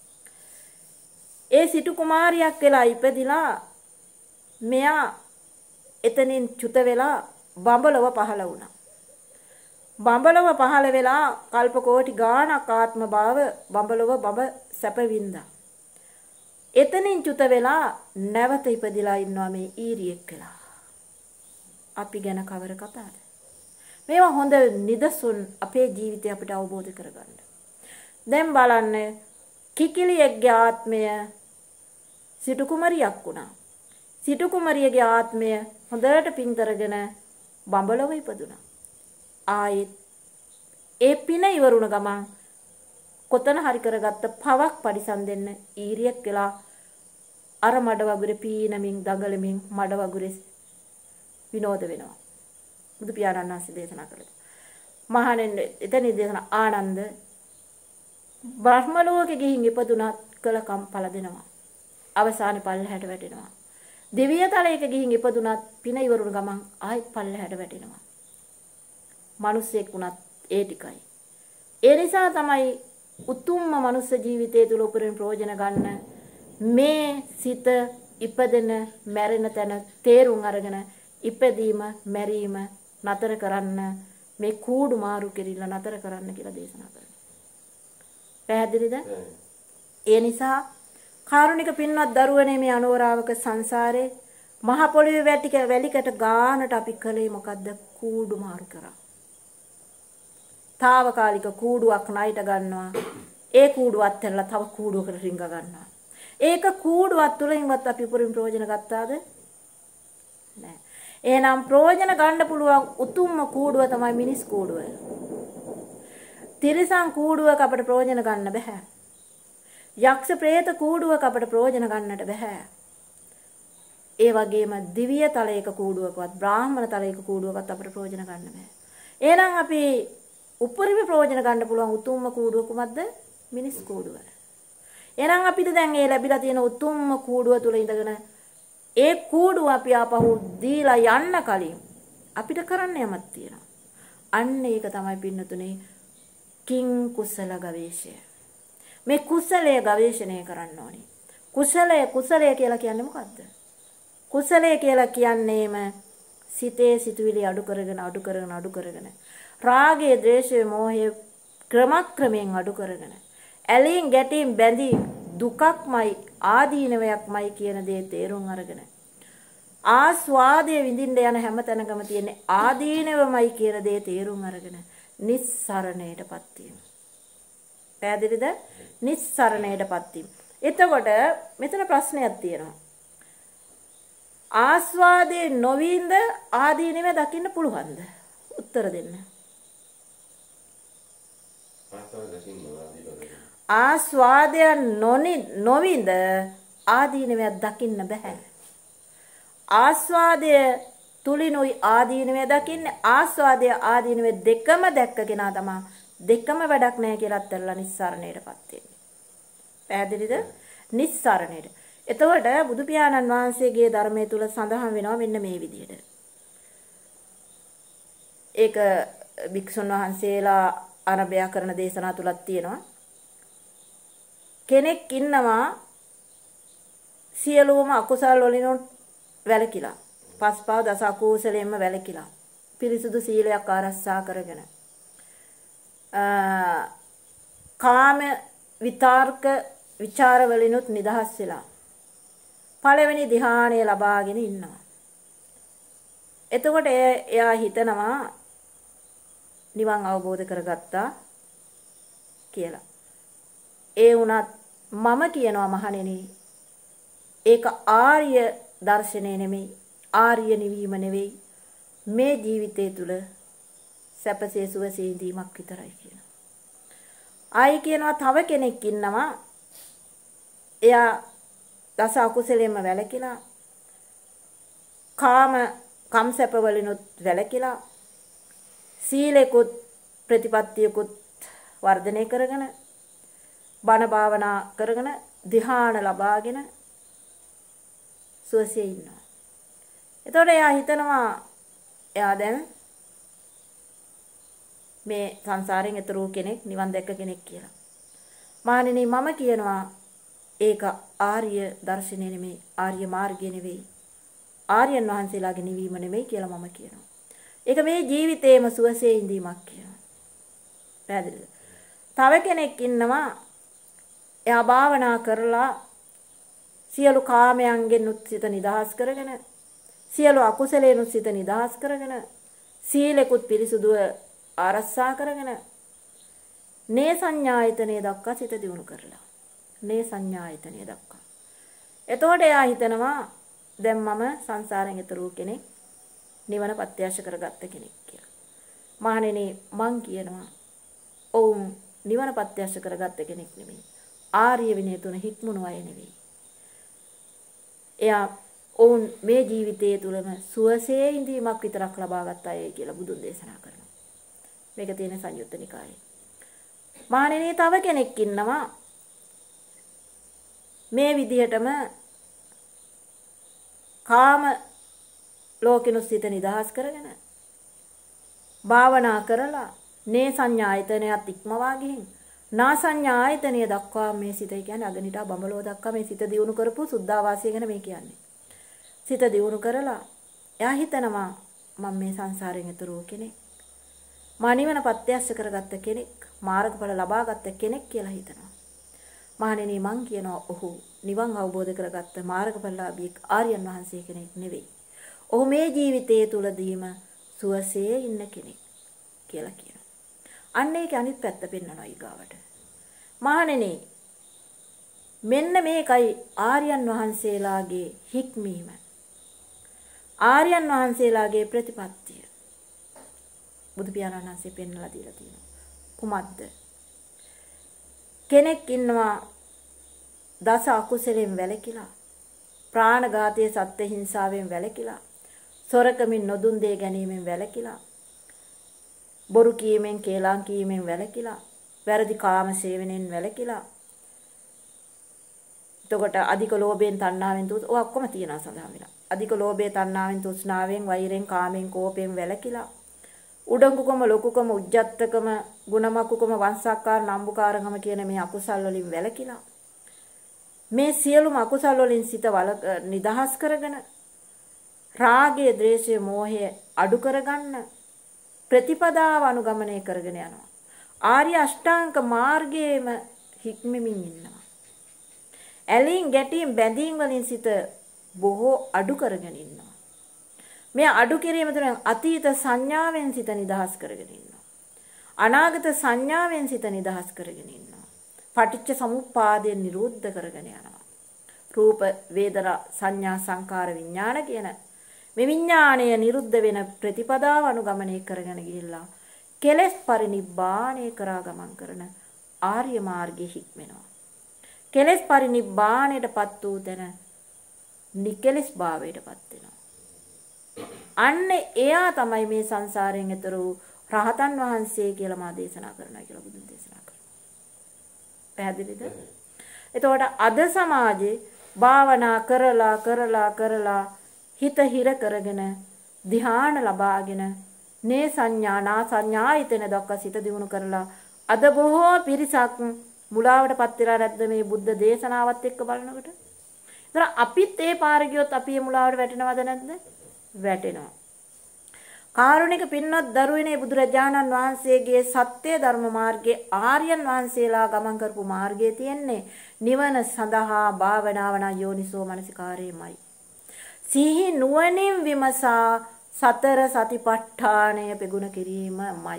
[SPEAKER 1] ඒ සිටු කුමාරියක් වෙලා ඉපදිලා මෙයා එතනින් චුත වෙලා බඹලව පහළ වුණා. බඹලව පහළ වෙලා කල්ප කෝටි ගාණක් ආත්ම භාව බඹලව බඹ සැප වින්දා. එතනින් චුත වෙලා නැවත ඉපදිලා ඉන්නවා මේ ඊරියෙක් වෙලා. අපි ගැන කවර කතාවද? මේවා හොඳ නිදසුන් අපේ ජීවිතය අපිට අවබෝධ කරගන්න. දැන් බලන්න කිකිලියෙක්ගේ ආත්මය සිටු කුමරියක් වුණා. සිටු කුමරියගේ ආත්මය හොඳට පින්තරගෙන බඹලව ඉපදුනා. ආයෙත් ඒ පින ඉවරුණ ගමන් කොතන හරි කරගත්ත පවක් පරිසම් දෙන්න ඊරියක් වෙලා අර මඩ වගුරේ පීනමින් දඟලමින් මඩ වගුරේ විනෝද වෙනවා. බුදු පියාණන් වහන්සේ දේශනා කළා. මහණෙනි එතන දේශනා ආනන්ද බ්‍රහ්ම ලෝකෙ ගිහින් ඉපදුනත් කලකම් පළ දෙනවා. අවසානයේ පල්ලහැට වැටෙනවා. දිව්‍ය තලයක ගිහින් ඉපදුනත් පින ඉවරුණ ගමන් ආයෙත් පල්ලහැට වැටෙනවා. මිනිස්සෙක් වුණත් ඒ ටිකයි. ඒ නිසා තමයි උතුම්ම මනුස්ස ජීවිතය තුළ උපරිම ප්‍රයෝජන ගන්න මේ සිත ඉපදෙන මැරෙන තැන තේරුම් අරගෙන ඉපදීම මැරීම නතර කරන්න මේ කූඩු මාරු කිරිල්ල නතර කරන්න කියලා දේශනා කරනවා. පැහැදිලිද? ඒ නිසා කාරුණික පින්වත් දරුවනේ මේ අනෝරාවක සංසාරේ මහ පොළොවේ වැටික වැලිකට ගානට අපි කලේ මොකද්ද? කූඩු මාරු කරා. తాවකාලික කූඩුවක් ණයට ගන්නවා. ඒ කූඩුවත් ඇරලා තව කූඩුවකට රිංග ගන්නවා. ඒක කූඩුවක් තුලින්වත් අපි උපරිම ප්‍රයෝජන ගත්තාද? නෑ. එහෙනම් ප්‍රයෝජන ගන්න පුළුවන් උතුම්ම කූඩුව තමයි මිනිස් කූඩුව. තිරිසන් කූඩුවක අපිට ප්‍රයෝජන ගන්න බෑ. යක්ෂ ප්‍රේත කූඩුවක අපිට ප්‍රයෝජන ගන්නට බෑ. ඒ වගේම දිව්‍ය තලයක කූඩුවකවත් බ්‍රාහ්මණ තලයක කූඩුවකවත් අපිට ප්‍රයෝජන ගන්න බෑ. එහෙනම් අපි උපරිම ප්‍රයෝජන ගන්න පුළුවන් උතුම්ම කූඩුව කුමක්ද? මිනිස් කූඩුව. එහෙනම් අපිට දැන් මේ ලැබිලා තියෙන උතුම්ම කූඩුව තුල ඉඳගෙන ඒ කූඩුව අපි ආපහු දීලා යන්න කලින් අපිට කරන්න යමක් තියෙනවා. අන්න ඒක තමයි පින්නතුනේ කිං කුසල ගවේෂය. මේ කුසලයේ ගවේෂණය කරන්න ඕනේ. කුසලය කුසලය කියලා කියන්නේ මොකද්ද? කුසලය කියලා කියන්නේම සිතේ සිතුවිලි අඩු කරගෙන අඩු කරගෙන අඩු කරගෙන රාගය, ද්වේෂය, මෝහය ක්‍රමක්‍රමයෙන් අඩු කරගෙන ඇලීම් ගැටීම් බැඳීම් දුකක්මයි ආදීනවයක්මයි කියන දේ තේරුම් අරගෙන ආස්වාදයේ විඳින්න යන හැම තැනකම තියෙන ආදීනවමයි කියන දේ තේරුම් අරගෙන නිස්සරණයටපත් වීම. පැහැදිලිද? නිස්සරණයටපත් වීම. එතකොට මෙතන ප්‍රශ්නයක් තියෙනවා. ආස්වාදයේ නොවින්ද ආදීනව දකින්න පුළුවන්ද? උත්තර දෙන්න. ආස්වාදයන් නොවින්ද ආදීනවයක් දකින්න බෑ. ආස්වාදය තුලිනුයි ආදීනවය දකින්නේ. ආස්වාදය ආදීනවය දෙකම දැක්ක කෙනා තමයි දෙකම වැඩක් නැහැ කියලා අත්හැරලා නිස්සාරණයටපත් වෙන්නේ. පැහැදිලිද? නිස්සාරණයට. එතකොට බුදු පියාණන් වහන්සේගේ ධර්මයේ තුල සඳහන් වෙනවා මෙන්න මේ විදිහට. ඒක භික්ෂුන් වහන්සේලා අරබය කරන දේශනා තුලක් තියෙනවා. කෙනෙක් ඉන්නවා සියලුම අකුසල් වලින් වැළකීලා. පස්පව දස අකුසලයෙන්ම වැළකීලා. පිරිසුදු සීලයක් ආරක්ෂා කරගෙන. කාම විතර්ක විචාර වලිනුත් නිදහස් වෙලා. පළවෙනි ධ්‍යානය ලබාගෙන ඉන්නවා. එතකොට එයා හිතනවා නිවන් අවබෝධ කරගත්තා කියලා. ඒ වුණත් මම කියනවා මහණෙනි ඒක ආර්ය දර්ශනය නෙමෙයි, ආර්ය නිවීම නෙවෙයි. මේ ජීවිතය තුල සැපසේ සුවසේ ඉඳීමක් විතරයි කියනවා. ආයි කියනවා තව කෙනෙක් ඉන්නවා. එයා දස අකුසලයෙන්ම වැළකීලා කාම කම්සප වලිනුත් වැළකීලා සීලෙකුත් ප්‍රතිපත්තියකුත් වර්ධනය කරගෙන බණ භාවනා කරගෙන ධ්‍යාන ලබාගෙන සුවසේ ඉන්නවා. එතකොට එයා හිතනවා එයා දැන් මේ සංසාරයෙන් එතර වූ කෙනෙක්, නිවන් දැක්ක කෙනෙක් කියලා. මහණෙනි මම කියනවා ඒක ආර්ය දර්ශනය නෙමෙයි, ආර්ය මාර්ගය නෙවෙයි. ආර්යයන් වහන්සේලාගේ නිවීම නෙමෙයි කියලා මම කියනවා. ඒක මේ ජීවිතේම සුවසේ ඉඳීමක් කියනවා. පැහැදිලිද? තව කෙනෙක් ඉන්නවා එයා භාවනා කරලා සියලු කාමයන්ගෙන් උත්සිත නිදහස් කරගෙන සියලු අකුසලයෙන් උත්සිත නිදහස් කරගෙන සීලෙකුත් පිරිසුදුව ආරක්ෂා කරගෙන නේ සංඥායතනෙ දක්වා සිත දියුණු කරලා නේ සංඥායතනෙ දක්වා. එතකොට එයා හිතනවා දැන් මම සංසාරයෙන් එතර වූ කෙනෙක්, නිවන ප්‍රත්‍යක්ෂ කරගත්ත කෙනෙක් කියලා. මහණෙනි මං කියනවා ඔවුන් නිවන ප්‍රත්‍යක්ෂ කරගත්ත කෙනෙක් නෙමෙයි. ආර්ය විනය තුන හික්මුණු අය නෙවෙයි. එයා ඔවුන් මේ ජීවිතයේ තුලම සුවසේ ඉඳීමක් විතරක් ලබාගත් අයයි කියලා බුදුන් දේශනා කරනවා. මේක තියෙන සංයුත්ත නිකායේ. මහණෙනි තව කෙනෙක් ඉන්නවා මේ විදිහටම කාම ලෝකිනුත් සිත නිදහස් කරගෙන භාවනා කරලා නේ සංඥා ආයතනයත් ඉක්මවා ගිහින් නා සංඥා ආයතනය දක්වා මේ සිත කියන්නේ අගනිටා බඹලෝ දක්වා මේ සිත දියුණු කරපු සුද්ධාවාසය ගැන මේ කියන්නේ. සිත දියුණු කරලා එයා හිතනවා මම මේ සංසාරයෙන් එතර වූ කෙනෙක්. මා නිවන ප්‍රත්‍යක්ෂ කරගත්ත කෙනෙක්, මාර්ගඵල ලබාගත්ත කෙනෙක් කියලා හිතනවා. මහණෙනි මං කියනවා ඔහු නිවන් අවබෝධ කරගත්ත මාර්ගඵලලාභී ආර්යයන් වහන්සේ කෙනෙක් නෙවෙයි. ඔහු මේ ජීවිතයේ තුලදීම සුවසේ ඉන්න කෙනෙක් කියලා කියනවා. අන්න ඒක අනිත් පැත්ත පෙන්වනවා ඊගාවට. මහණෙනි මෙන්න මේකයි ආර්යයන් වහන්සේලාගේ හික්මීම. ආර්යයන් වහන්සේලාගේ ප්‍රතිපත්තිය. බුදු පියාණන් වහන්සේ පෙන්වලා දීලා තියෙනවා. කුමක්ද? කෙනෙක් ඉන්නවා දස අකුසලෙන් වැළකීලා, ප්‍රාණඝාතයේ සත්ත්ව හිංසාවෙන් වැළකීලා, සොරකමින් නොදුන් දේ ගැනීමෙන් වැළකීලා, බොරු කීමෙන් කේලම් කීමෙන් වැළකීලා, වැරදි කාම සේවනයෙන් වැළකීලා. එතකොට අධික ලෝභයෙන් තණ්හාවෙන් තුස් ඔය ඔක්කොම තියනවා සඳහන් වෙලා. අධික ලෝභයෙන් තණ්හාවෙන් තෘෂ්ණාවෙන් වෛරයෙන් කාමෙන් කෝපයෙන් වැළකීලා. උඩඟුකම ලොකුකම උජ්ජත්තකම ගුණමකුකම වංශාකාර නම්බුකාරකම කියන මේ අකුසල් වලින් වැළකීලා. මේ සියලුම අකුසල් වලින් සිත වල නිදහස් කරගෙන රාගය, ද්වේෂය, මෝහය අඩු කරගන්න ප්‍රතිපදාව අනුගමනය කරගෙන යනවා. ආර්ය අෂ්ටාංග මාර්ගයේම හික්මමින් ඉන්නවා. ඇලීම් ගැටීම් බැඳීම් වලින් සිත බොහෝ අඩු කරගෙන ඉන්නවා. මේ අඩු කිරීම තුළින් අතීත සංඥාවෙන් සිත නිදහස් කරගෙන ඉන්නවා. අනාගත සංඥාවෙන් සිත නිදහස් කරගෙන ඉන්නවා. පටිච්ච සමුප්පාදයෙන් නිරෝධ කරගෙන යනවා. රූප, වේදනා, සංඥා, සංකාර, විඥාන කියන මේ විඥාණය නිරුද්ධ වෙන ප්‍රතිපදාව අනුගමනය කරගෙන ගිහිල්ලා කෙලෙස් පරිනිබ්බාණය කරා ගමන් කරන ආර්ය මාර්ගයේ හික්මෙනවා. කෙලෙස් පරිනිබ්බාණයටපත් වූ තැන නිකලෙස් භාවයටපත් වෙනවා. අන්න එයා තමයි මේ සංසාරයෙන් එතර වූ රහතන් වහන්සේ කියලා මා දේශනා කරනවා කියලා බුදුන් දේශනා කරනවා. පැහැදිලිද? එතකොට අද සමාජේ භාවනා කරලා කරලා කරලා හිත හිර කරගෙන ධ්‍යාන ලබාගෙන නේ සංඥා නා සංඥායතන දක්වා සිත දියුණු කරලා අද බොහෝ පිරිසක් මුලාවටපත් වෙලා නැද්ද මේ බුද්ධ දේශනාවත් එක්ක බලනකොට? ඒතර අපිත් ඒ පාර ගියොත් අපි මේ මුලාවට වැටෙනවද නැද්ද? වැටෙනවා. කාරුණික පින්වත් දරුවනේ බුදුරජාණන් වහන්සේගේ සත්‍ය ධර්ම මාර්ගයේ ආර්යයන් වහන්සේලා ගමන් කරපු මාර්ගයේ තියෙන්නේ නිවන සඳහා භාවනාවන යෝනිසෝ මනසිකාරයමයි. සිහි නුවණින් විමසා සතර සතිපට්ඨානය ප්‍රගුණ කිරීමයි.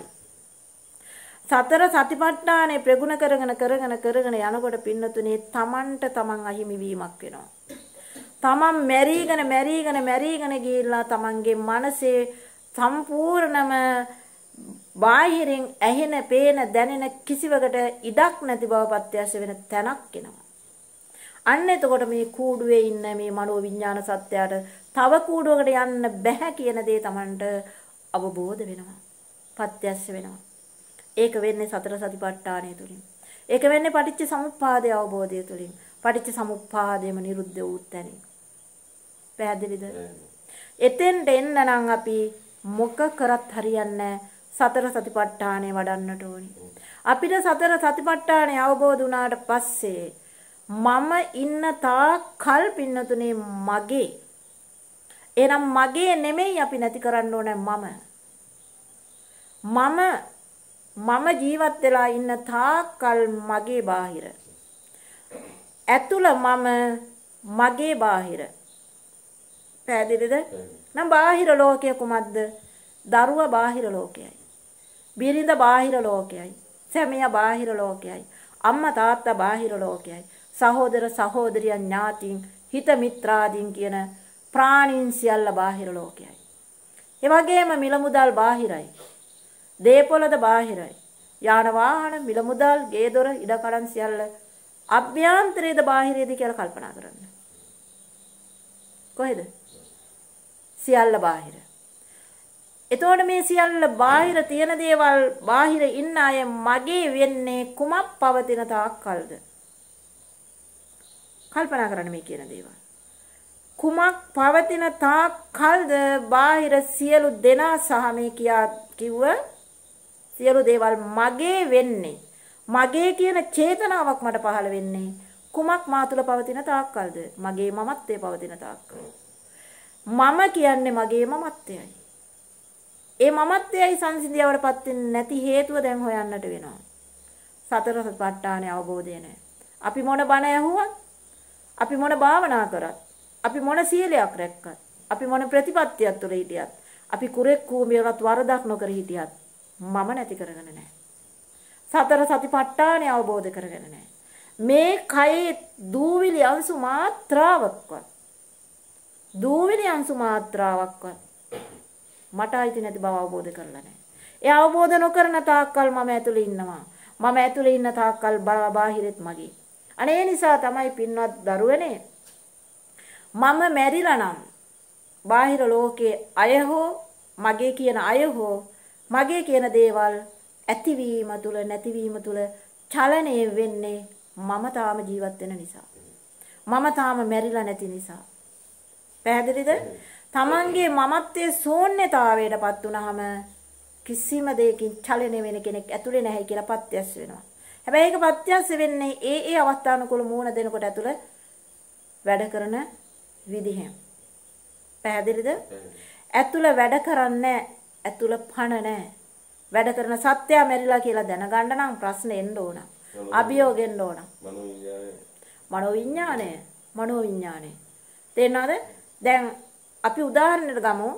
[SPEAKER 1] සතර සතිපට්ඨානය ප්‍රගුණ කරගෙන කරගෙන කරගෙන යනකොට පින්නතුනේ තමන්ට තමන් අහිමි වීමක් වෙනවා. තමන් මෙරීගෙන මෙරීගෙන මෙරීගෙන ගිහිල්ලා තමන්ගේ මනසේ සම්පූර්ණම බාහිරින් ඇහෙන, පේන, දැනෙන කිසිවකට ඉඩක් නැති බව ප්‍රත්‍යක්ෂ වෙන තැනක් එනවා. අන්න එතකොට මේ කූඩුවේ ඉන්න මේ මනෝ විඥාන සත්‍යයට තව කූඩුවකට යන්න බෑ කියන දේ තමන්ට අවබෝධ වෙනවා. ප්‍රත්‍යක්ෂ වෙනවා. ඒක වෙන්නේ සතර සතිපට්ඨානය තුලින්. ඒක වෙන්නේ පටිච්ච සමුප්පාදයේ අවබෝධය තුළින්. පටිච්ච සමුප්පාදයම නිරුද්ධ වූ තැනින්. පැහැදිලිද? එතෙන්ට එන්න නම් අපි මොක කරත් හරියන්නේ සතර සතිපට්ඨානය වඩන්නට ඕනි. අපිට සතර සතිපට්ඨානය අවබෝධ වුණාට පස්සේ මම ඉන්න තාක් කල් පින්නතුනේ මගේ. එහෙනම් මගේ නෙමෙයි අපි නැති කරන්න ඕනේ මම. මම මම ජීවත් වෙලා ඉන්න තාක් කල් මගේ බාහිර. ඇතුළ මම මගේ බාහිර. පැහැදිලිද? නම් බාහිර ලෝකය කුමක්ද? දරුවා බාහිර ලෝකයයි. බිරිඳ බාහිර ලෝකයයි. සැමියා බාහිර ලෝකයයි. අම්මා තාත්තා බාහිර ලෝකයයි. සහෝදර සහෝදරියන් ඥාතීන් හිත මිත්‍රාදීන් කියන ප්‍රාණීන් සියල්ල බාහිර ලෝකයයි. ඒ වගේම මිල මුදල් බාහිරයි. දේපොළද බාහිරයි. යාන වාහන මිල මුදල් ගේ දොර ඉඩ කඩන් සියල්ල අභ්‍යන්තරයේද බාහිරයේද කියලා කල්පනා කරන්න. කොහෙද? සියල්ල බාහිර. එතකොට මේ සියල්ල බාහිර තියෙන දේවල් බාහිර ඉන්න අය මගේ වෙන්නේ කුමක් පවතින තාක් කල්ද? කල්පනා කරන්න මේ කියන දේවල්. කුමක් පවතින තාක් කල්ද බාහිර සියලු දෙනා සහ මේ කියා කිව්ව සියලු දේවල් මගේ වෙන්නේ. මගේ කියන චේතනාවක් මට පහළ වෙන්නේ කුමක් මා තුළ පවතින තාක් කල්ද? මගේ මමත්වයේ පවතින තාක් කල්. මම කියන්නේ මගේ මමත්වයයි. ඒ මමත්වයයි සංසිඳියවටපත් වෙන්නේ නැති හේතුව දැන් හොයන්නට වෙනවා. සතර සතිපට්ඨානයේ අවබෝධය නැහැ. අපි මොන බණ ඇහුවත්, අපි මොන භාවනා කරත්, අපි මොන සීලයක් රැක්කත්, අපි මොන ප්‍රතිපත්තියක් තුළ හිටියත්, අපි කුරෙක් කූඹියවත් වරදක් නොකර හිටියත් මම නැති කරගෙන නැහැ. සතර සතිපට්ඨානය අවබෝධ කරගෙන නැහැ. මේ කයේ දූවිලි අංශු මාත්‍රාවක්වත් දූවිලි අංශු මාත්‍රාවක්වත් මට අයිති නැති බව අවබෝධ කරලා නැහැ. ඒ අවබෝධ නොකරන තාක්කල් මම ඇතුලේ ඉන්නවා. මම ඇතුලේ ඉන්න තාක්කල් බාහිරෙත් මගේ. අනේ නිසා තමයි පින්වත් දරුවනේ මම මැරිලා නම් බාහිර ලෝකයේ අය හෝ මගේ කියන අය හෝ මගේ කියන දේවල් ඇතිවීම තුල නැතිවීම තුල චලනය වෙන්නේ මම තාම ජීවත් වෙන නිසා. මම තාම මැරිලා නැති නිසා. පැහැදිලිද? තමන්ගේ මමත්වයේ ශූන්‍යතාවයටපත් වුනහම කිසිම දෙයකින් චලනය වෙන කෙනෙක් ඇතුලේ නැහැ කියලා පත්‍යස් වෙනවා. හැබැයි ඒක පත්‍යස් වෙන්නේ ඒ ඒ අවස්ථානුකූල මූණ දෙනකොට ඇතුළ වැඩ කරන විදිහෙන්. පැහැදිලිද? ඇතුළ වැඩ කරන්නේ ඇතුළ පණ නැහැ. වැඩ කරන සත්‍යය මැරිලා කියලා දැනගන්න නම් ප්‍රශ්න එන්න ඕන. අභියෝග එන්න ඕන. මනෝ විඥානය. මනෝ විඥානය. තේරෙනවද? දැන් අපි උදාහරණයක් ගමු.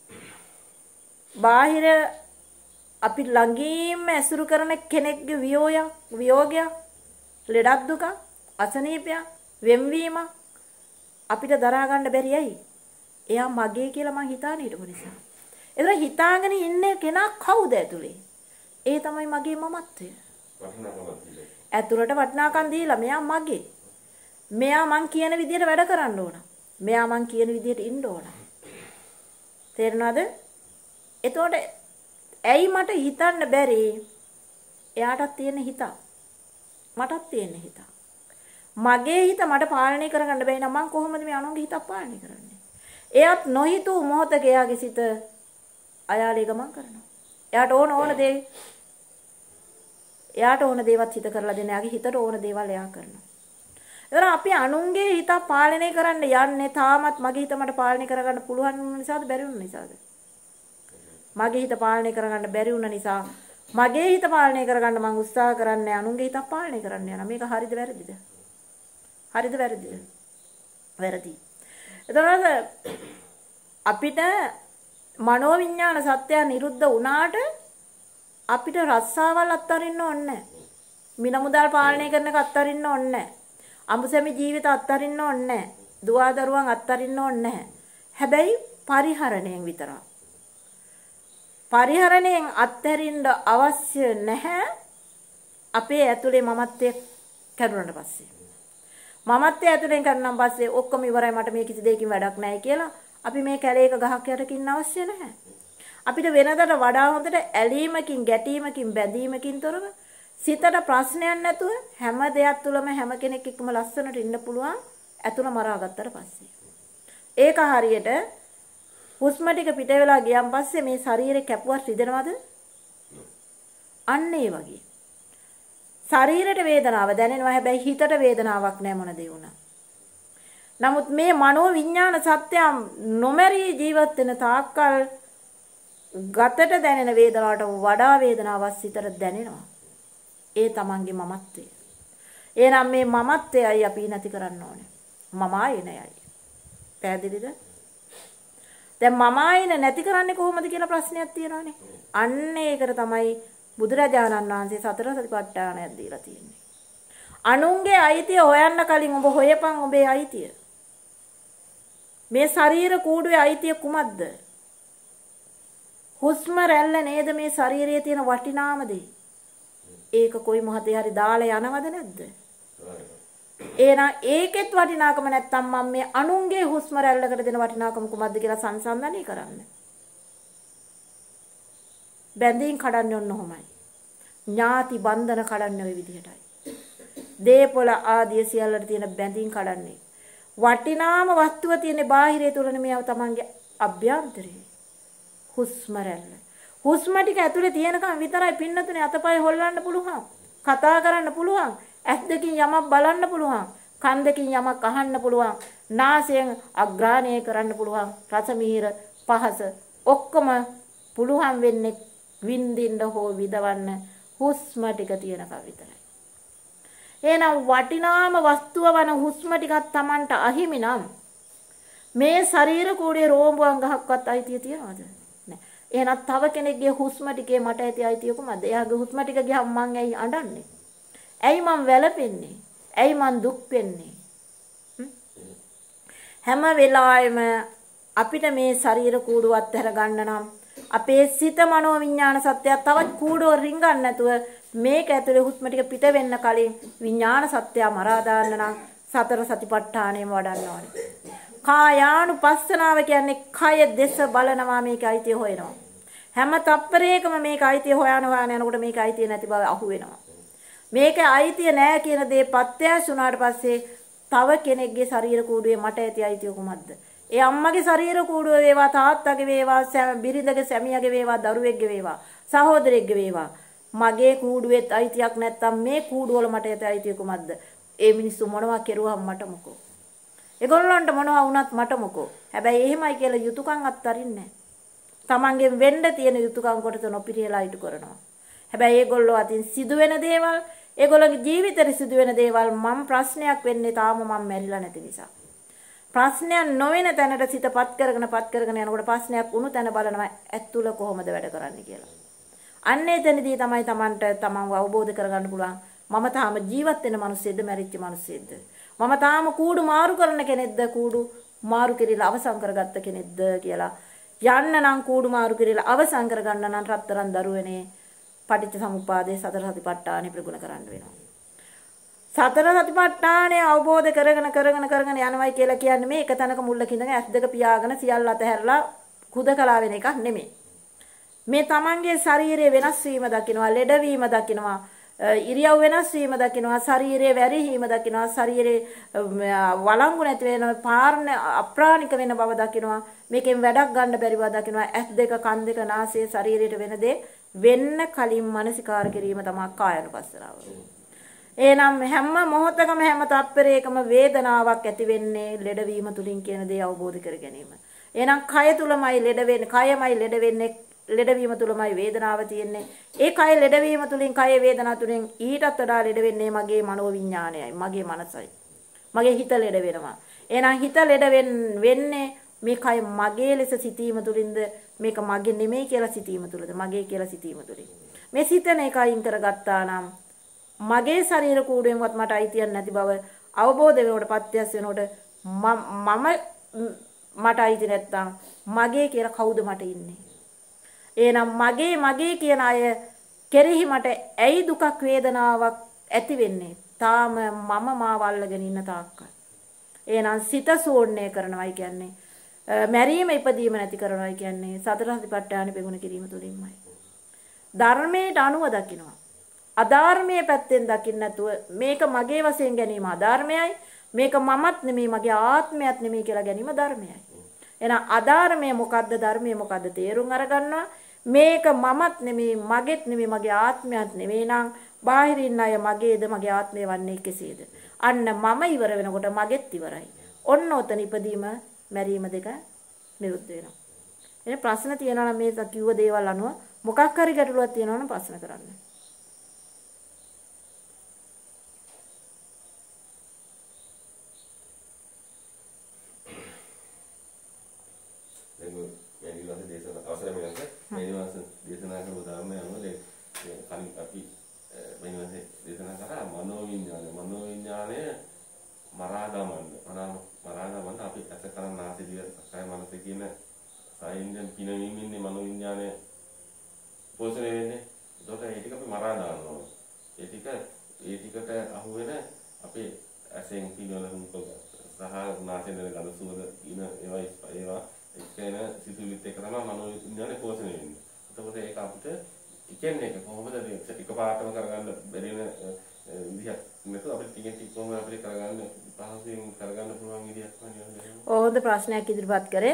[SPEAKER 1] බාහිර අපි ළඟින්ම ඇසුරු කරන කෙනෙක්ගේ වියෝගයක්, වියෝගයක්, ලෙඩක් දුක, අසනීපයක්, වෙන්වීමක් අපිට දරා ගන්න බැරි ඇයි? එයා මගේ කියලා මං හිතාන හිටපු නිසා. ඒතර හිතාගෙන ඉන්නේ කෙනා කවුද ඇතුලේ? ඒ තමයි මගේ මමත්වය. ඇතුලට වටිනාකම් දීලා මෙයා මගේ. මෙයා මං කියන විදිහට වැඩ කරන්න ඕන. මෙයා මං කියන විදිහට ඉන්න ඕන. තේරෙනවද? එතකොට ඇයි මට හිතන්න බැරි? එයාටත් තියෙන හිත. මටත් තියෙන හිත. මගේ හිත මට පාලනය කරගන්න බැරි නම් මං කොහොමද මේ අනුන්ගේ හිත පාලනය කරන්නේ? එයාත් නොහිතූ මොහොතක එයාගේ සිත අයාලේ ගමන් කරනවා. එයාට ඕන ඕන දේ එයාට ඕන දේවත් හිත කරලා දෙන. එයාගේ හිතට ඕන දේවල් එයා කරනවා. ඒතර අපි අනුන්ගේ හිත පාලනය කරන්න යන්නේ තාමත් මගේ හිත මට පාලනය කරගන්න පුළුවන් නිසාද බැරි වුන නිසාද? මගේ හිත පාලනය කරගන්න බැරි වුන නිසා මගේ හිත පාලනය කරගන්න මම උත්සාහ කරන්නේ අනුන්ගේ හිත පාලනය කරන්න යනවා. මේක හරිද වැරදිද? හරිද වැරදිද? වැරදි. එතකොට අපිට මනෝවිඤ්ඤාණ සත්‍ය නිරුද්ධ වුණාට අපිට රස්සාවල් අත්හරින්න ඕනේ නැහැ. මිල මුදල් පාලනය කරන එක අත්හරින්න ඕනේ නැහැ. අඹසැමි ජීවිත අත්හරින්න ඕනේ නැහැ. දුවා දරුවන් අත්හරින්න ඕනේ නැහැ. හැබැයි පරිහරණයෙන් විතරක්. පරිහරණයෙන් අත්හැරින්න අවශ්‍ය නැහැ. අපේ ඇතුලේ මමත්වයේ කරුණාට පස්සේ. මමත්වයේ ඇතුලෙන් කරනම් පස්සේ ඔක්කොම ඉවරයි මට මේ කිසි දෙයකින් වැඩක් නැහැ කියලා අපි මේ කැලේක ගහක් යටක ඉන්න අවශ්‍ය නැහැ. අපිට වෙනදට වඩා හොඳට ඇලීමකින් ගැටීමකින් බැඳීමකින් තොරව සිතට ප්‍රශ්නයක් නැතුව හැම දෙයක් තුළම හැම කෙනෙක් එක්කම ලස්සනට ඉන්න පුළුවන් ඇතුළ මරා ගත්තට පස්සේ. ඒක හරියට හුස්ම ටික පිට වෙලා ගියන් පස්සේ මේ ශරීරේ කැපුවත් රිදෙනවද? අන්න ඒ වගේ. ශරීරයට වේදනාව දැනෙනවා හැබැයි හිතට වේදනාවක් නැහැ මොන දේ වුණා. නමුත් මේ මනෝ විඥාන සත්‍ය නොමරී ජීවත් වෙන තාක්කල් ගතට දැනෙන වේදනාවට වඩා වේදනාවක් සිතට දැනෙනවා. ඒ තමන්ගේ මමත්වය. එහෙනම් මේ මමත්වයයි අපි නැති කරන්න ඕනේ. මම ආයෙනයයි. පැහැදිලිද? දැන් මම ආයෙන නැති කරන්නේ කොහොමද කියලා ප්‍රශ්නයක් තියෙනවානේ. අන්න ඒකට තමයි බුදුරජාණන් වහන්සේ සතර සතිපට්ඨානයක් දීලා තියෙන්නේ. අනුන්ගේ අයිතිය හොයන්න කලින් ඔබ හොයපන් ඔබේ අයිතිය. මේ ශරීර කූඩුවේ අයිතිය කුමක්ද? හුස්ම රැල්ල නේද මේ ශරීරයේ තියෙන වටිනාම දේ. ඒක කොයි මොහොතේ හරි දාලා යනවද නැද්ද? එහෙනම් ඒකෙත් වටිනාකම නැත්තම් මම මේ අනුන්ගේ හුස්ම රැල්ලකට දෙන වටිනාකම කුමක්ද කියලා සංසන්දනය කරන්න. බැඳීම් කඩන්නේ ඔන්න ඔහොමයි. ඥාති බන්ධන කඩන්නේ ওই විදිහටයි. දේපොළ ආදී සියල්ලට තියෙන බැඳීම් කඩන්නේ. වටිනාම වස්තුව තියෙන බාහිරය තුලනේ මේ තමන්ගේ අභ්‍යන්තරේ. හුස්ම රැල්ල. හුස්ම ටික ඇතුලේ තියෙනකම් විතරයි පින්නතුනේ අතපය හොල්ලන්න පුළුවන්. කතා කරන්න පුළුවන්. ඇස් දෙකින් යමක් බලන්න පුළුවන්. කන් දෙකින් යමක් අහන්න පුළුවන්. නාසයෙන් අග්‍රාණය කරන්න පුළුවන්. රස මිහිර පහස ඔක්කොම පුළුවන් වෙන්නේ විඳින්න හෝ විදවන්න හුස්ම ටික තියෙනකම් විතරයි. එහෙනම් වටිනාම වස්තුව වන හුස්ම ටිකක් Tamanට අහිමි නම් මේ ශරීර කෝඩේ රෝඹුවන් ගහක්වත් අයිතිය තියනවද? නැහැ. එහෙනම් තව කෙනෙක්ගේ හුස්ම ටිකේ මට ඇති අයිතිය කොහමද? එයාගේ හුස්ම ටික ගියාම මං ඇයි අඬන්නේ? ඇයි මං වැළපෙන්නේ? ඇයි මං දුක් වෙන්නේ? හැම වෙලාවෙම අපිට මේ ශරීර කූඩුවත් හැර ගන්න නම් අපේ සිත මනෝ විඥාන සත්‍යය තවත් කූඩුව රිංගන්න නැතුව මේක ඇතුලේ හුස්ම ටික පිට වෙන්න කලින් විඥාන සත්‍යය මරා දාන්න නම් සතර සතිපට්ඨානෙම වඩන්න ඕනේ. කායානුපස්සනාව කියන්නේ කය දෙස බලනවා මේක අයිතිය හොයනවා. හැම තප්පරයකම මේක අයිතිය හොයන හොයන යනකොට මේක අයිතිය නැති බව අහු වෙනවා. මේක අයිතිය නැහැ කියන දේ පත්‍යස් වුණාට පස්සේ තව කෙනෙක්ගේ ශරීර කූඩුවේ මට ඇති අයිතිය කොහොමද? ඒ අම්මගේ ශරීර කූඩුව වේවා තාත්තගේ වේවා බිරිඳගේ සැමියාගේ වේවා දරුවෙක්ගේ වේවා සහෝදරයෙක්ගේ වේවා මගේ කූඩුවෙත් අයිතියක් නැත්තම් මේ කූඩුවල මට ඇති අයිතිය කොහොමද? ඒ මිනිස්සු මොනවා කෙරුවම් මට මොකෝ? ඒගොල්ලන්ට මොනවා වුණත් මට මොකෝ? හැබැයි එහෙමයි කියලා යුතුයකම් අත්තරින්නේ නැහැ. තමන්ගෙන් වෙන්න තියෙන යුතුයකම් කොටස නොපිරියලා ඉටු කරනවා. හැබැයි ඒගොල්ලෝ අතින් සිදුවෙන දේවල් ඒගොල්ලෝගේ ජීවිතේ සිදුවෙන දේවල් මම ප්‍රශ්නයක් වෙන්නේ තාම මම මැරිලා නැති නිසා. ප්‍රශ්නයක් නොවන තැනට සිතපත් කරගෙන පත් කරගෙන යනකොට ප්‍රශ්නයක් වුණු තැන බලනවා ඇතුළ කොහොමද වැඩ කරන්නේ කියලා. අන්න එතනදී තමයි Tamanට තමන්ව අවබෝධ කරගන්න පුළුවන් මම තාම ජීවත් වෙන මිනිස්සෙක්ද මැරිච්ච මිනිස්සෙක්ද? මම තාම කූඩු මාරු කරන කෙනෙක්ද කූඩු මාරු කිරීලා අවසන් කරගත්ත කෙනෙක්ද කියලා. යන්න නම් කූඩු මාරු කිරීලා අවසන් කරගන්න නම් රත්තරන් දරුවනේ පටිච්ච සමුප්පාදේ සතර සතිපට්ඨානෙ ප්‍රගුණ කරන්න වෙනවා. සතර සතිපට්ඨානය අවබෝධ කරගෙන කරගෙන කරගෙන යනවයි කියලා කියන්නේ මේ එක තැනක මුල්ලක ඉඳගෙන ඇස් දෙක පියාගෙන සියල්ල අතහැරලා කුදකලා වෙන එකක් නෙමෙයි. මේ තමන්ගේ ශරීරයේ වෙනස් වීම දකින්නවා, ලෙඩවීම දකින්නවා, ඉරියව් වෙනස් වීම දකින්නවා, ශරීරයේ වැරිහීම දකින්නවා, ශරීරයේ වළංගු නැති වෙන පාරණ අප්‍රාණික වෙන බව දකින්නවා. මේකෙන් වැඩක් ගන්න බැරි බව දකින්නවා. ඇස් දෙක, කන් දෙක, නාසය, ශරීරයට වෙන දේ වෙන්න කලින් මනසිකාර කිරීම තමයි කායනුපස්සනාව. එහෙනම් හැම මොහොතකම හැම තත්පරයකම වේදනාවක් ඇති වෙන්නේ ලෙඩවීම තුලින් කියන දේ අවබෝධ කර ගැනීම. එහෙනම් කය තුලමයි ලෙඩ වෙන්නේ, කයමයි ලෙඩ වෙන්නේ, ලෙඩවීම තුලමයි වේදනාව තියෙන්නේ. ඒ කය ලෙඩවීම තුලින් කය වේදනාව තුලින් ඊටත් වඩා ලෙඩ වෙන්නේ මගේ මනෝ විඥානයයි, මගේ මනසයි. මගේ හිත ලෙඩ වෙනවා. එහෙනම් හිත ලෙඩ වෙන්නේ මේ කය මගේ ලෙස සිටීම තුලින්ද මේක මගේ නෙමෙයි කියලා සිටීම තුලද මගේ කියලා සිටීම තුලින්. මේ සිතන එක අයින් කරගත්තා නම් මගේ ශරීර කූඩුවෙන්වත් මට අයිතියක් නැති බව අවබෝධ වෙනකොට පත්‍යස් වෙනකොට මම මට අයිති නැත්තම් මගේ කියලා කවුද මට ඉන්නේ? එහෙනම් මගේ මගේ කියන අය කෙරෙහි මට ඇයි දුකක් වේදනාවක් ඇති වෙන්නේ? තාම මම මාව අල්ලගෙන ඉන්න තාක්කල්. එහෙනම් සිත සෝණය කරනවායි කියන්නේ මැරීම ඉපදීම නැති කරනවායි කියන්නේ සතර සතිපට්ඨාන ප්‍රගුණ කිරීම තුළින්මයි. ධර්මයට අනුව දකින්නවා. අධර්මයේ පැත්තෙන් දකින්න නැතුව මේක මගේ වශයෙන් ගැනීම අධර්මයයි. මේක මමත් නෙමෙයි මගේ ආත්මයත් නෙමෙයි කියලා ගැනීම ධර්මයයි. එහෙනම් අධර්මය මොකද්ද ධර්මය මොකද්ද තේරුම් අරගන්නවා. මේක මමත් නෙමෙයි මගේත් නෙමෙයි මගේ ආත්මයත් නෙමෙයි නම් බාහිරින් අය මගේද මගේ ආත්මය වන්නේ කෙසේද? අන්න මම ඉවර වෙනකොට මගෙත් ඉවරයි. ඔන්න ඔතන ඉපදීම මැරීම දෙක නිරුද්ධ වෙනවා. එනේ ප්‍රශ්න තියෙනවා නම් මේ කිව්ව දේවල් අනුව මොකක් හරි ගැටලුවක් තියෙනවා නම් ප්‍රශ්න කරන්න.
[SPEAKER 2] දේශනා කරපු ධර්මය අනුව කලින් අපි වෙනවාසේ දේශනා කරා මනෝවිඤ්ඤාණය මනෝවිඤ්ඤාණය මරා දමන්න මරා දමන්න අපි ඇස කරන ආසිදිය කය මනස කියන සයින්ෙන් පිනවීමින්නේ මනෝවිඤ්ඤාණය පෝෂණය වෙන්නේ. ඒකට ඒ ටික අපි මරා දානවා. ඒ ටික ඒ ටිකට අහු වෙන අපේ ඇසෙන් පිනවන රූප සහ නාසයෙන් දැන ගඳ සුවඳ ඉන ඒවා ඒවා එක්කෙන සිතුවිලිත් එක්ක තමයි මනෝවිඤ්ඤාණය පෝෂණය වෙන්නේ. එතකොට ඒක අපිට ඉකෙන්නේ එක කොහොමද එකපාරටම කරගන්න බැරි වෙන විදිහක් නැතුව අපිට ටිකෙන් ටික කොහොමද අපිට කරගන්න පහසුවෙන් කරගන්න පුළුවන් විදිහක් වගේ.
[SPEAKER 1] හොඳ ප්‍රශ්නයක් ඉදිරිපත් කරේ.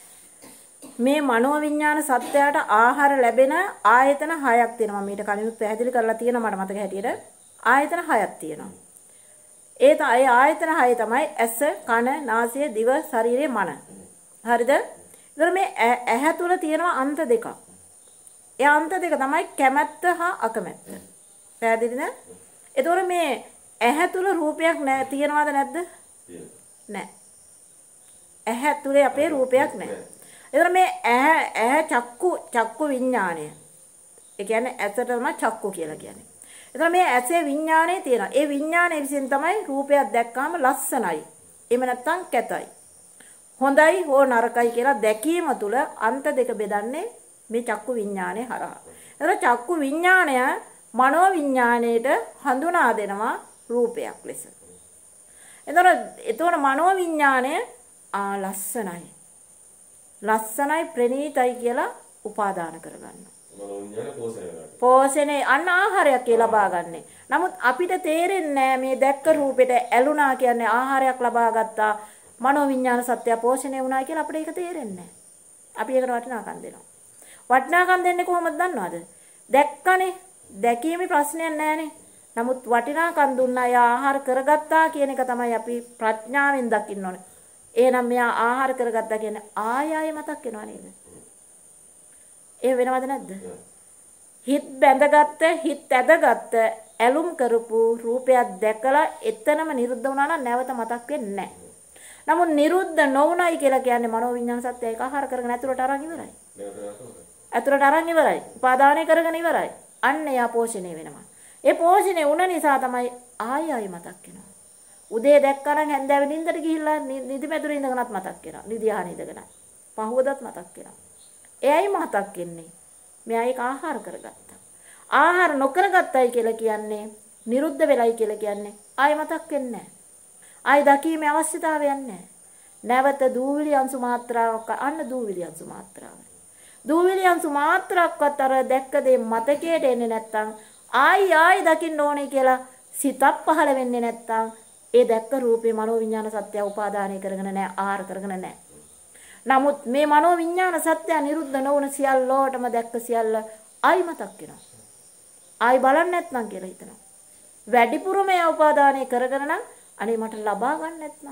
[SPEAKER 1] මේ මනෝවිඤ්ඤාණ සත්‍යයට ආහාර ලැබෙන ආයතන හයක් තියෙනවා. මීට කලිනුත් පැහැදිලි කරලා තියෙනවා මට මතක හැටියට. ආයතන හයක් තියෙනවා. ඒ තමයි ආයතන හය තමයි ඇස, කන, නාසය, දිව, ශරීරය, මන. හරිද? ඒතර මේ ඇහැ තුල තියෙනවා අන්ත දෙකක්. ඒ අන්ත දෙක තමයි කැමැත්ත හා අකමැත්ත. පැහැදිලිද? ඒතකොට මේ ඇහැ තුල රූපයක් නැ තියනවද නැද්ද? නැහැ. ඇහැ තුලේ අපේ රූපයක් නැහැ. ඒතකොට මේ ඇහැ ඇහැ චක්කු චක්කු විඥාණය. ඒ කියන්නේ ඇසට තමයි චක්කු කියලා කියන්නේ. ඒතකොට මේ ඇසේ විඥාණය තියෙනවා. ඒ විඥාණය විසින් තමයි රූපයක් දැක්කාම ලස්සනයි. එහෙම නැත්නම් කැතයි. හොඳයි හෝ නරකයි කියලා දැකීම තුල අන්ත දෙක බෙදන්නේ මේ චක්කු විඥානය හරහා. ඒතර චක්කු විඥානය මනෝ විඥාණයට හඳුනා දෙනවා රූපයක් ලෙස. ඒතර ඒතොර මනෝ විඥාණය ආ ලස්සනයි. ලස්සනයි ප්‍රණීතයි කියලා උපාදාන කරගන්නවා.
[SPEAKER 2] මනෝ විඥාන පෝෂණය කරනවා.
[SPEAKER 1] පෝෂණය අන්න ආහාරයක් කියලා ලබා ගන්නෙ. නමුත් අපිට තේරෙන්නේ මේ දැක්ක රූපෙට ඇලුනා කියන්නේ ආහාරයක් ලබා ගත්තා. මනෝ විඥාන සත්‍ය පෝෂණය වුණා කියලා අපිට ඒක තේරෙන්නේ නැහැ. අපි ඒකට වටිනාකම් දෙනවා. වටිනාකම් දෙන්නේ කොහොමද දන්නවද? දැක්කනේ. දැකීමේ ප්‍රශ්නයක් නැහැනේ. නමුත් වටිනාකම් දුන්නා යා ආහාර කරගත්තා කියන එක තමයි අපි ප්‍රඥාවෙන් දකින්න ඕනේ. එහෙනම් මෙයා ආහාර කරගත්තා කියන්නේ ආය ආය මතක් වෙනව නේද? ඒ වෙනවද නැද්ද? හිත බැඳගත්ත, හිත ඇදගත්ත, ඇලුම් කරපු රූපයක් දැකලා එතනම නිරුද්ධ වුණා නම් නැවත මතක් වෙන්නේ නැහැ. නමුත් නිරුද්ධ නොවුණයි කියලා කියන්නේ මනෝවිඤ්ඤාණ සත්‍යය ඒක ආහාර කරගෙන ඇතුළට අරන් ඉවරයි. ඇතුළට අරන් ඉවරයි. උපාදානය කරගෙන ඉවරයි. අන්න එයා පෝෂණය වෙනවා. ඒ පෝෂණය වුණ නිසා තමයි ආය ආය මතක් වෙනවා. උදේ දැක්කනම් හැන්දෑවේ නිින්දට ගිහිල්ලා නිදි මැදුරේ ඉඳගෙනත් මතක් වෙනවා. නිදි ආහන ඉඳගෙන. පහුවදත් මතක් වෙනවා. එයයි මතක් වෙන්නේ. මෙයා ඒක ආහාර කරගත්තා. ආහාර නොකරගත්තයි කියලා කියන්නේ නිරුද්ධ වෙලයි කියලා කියන්නේ ආය මතක් වෙන්නේ නැහැ. ආය දකීමේ අවශ්‍යතාවයක් නැහැ. නැවත දූවිලි අංශු මාත්‍රාවක් අන්න දූවිලි අංශු මාත්‍රාව. දූවිලි අංශු මාත්‍රාවක්වත් අර දැක්ක දේ මතකයට එන්නේ නැත්තම් ආයි ආයි දකින්න ඕනේ කියලා සිතක් පහළ වෙන්නේ නැත්තම් ඒ දැක්ක රූපේ මනෝවිඤ්ඤාණ සත්‍ය උපාදානය කරගෙන නැහැ ආහාර කරගෙන නැහැ. නමුත් මේ මනෝවිඤ්ඤාණ සත්‍ය නිරුද්ධ නොවන සියල්ලෝටම දැක්ක සියල්ල ආයි මතක් වෙනවා. ආයි බලන්නේ නැත්නම් කියලා හිතනවා. වැඩිපුරම ඒ උපාදානය කරගෙන නම් අනේ මට ලබා ගන්න නැත්නම්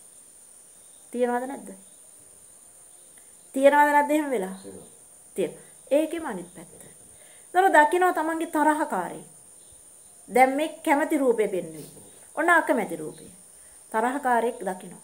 [SPEAKER 1] තියනවද නැද්ද? තියනවද නැද්ද එහෙම වෙලා? තියෙන. ඒකෙම අනිත් පැත්ත. දර දකින්න තමන්ගේ තරහකාරී. දැන් මේ කැමැති රූපේ පෙන්වන්නේ. ඔන්න අකමැති රූපේ. තරහකාරයෙක් දකින්න.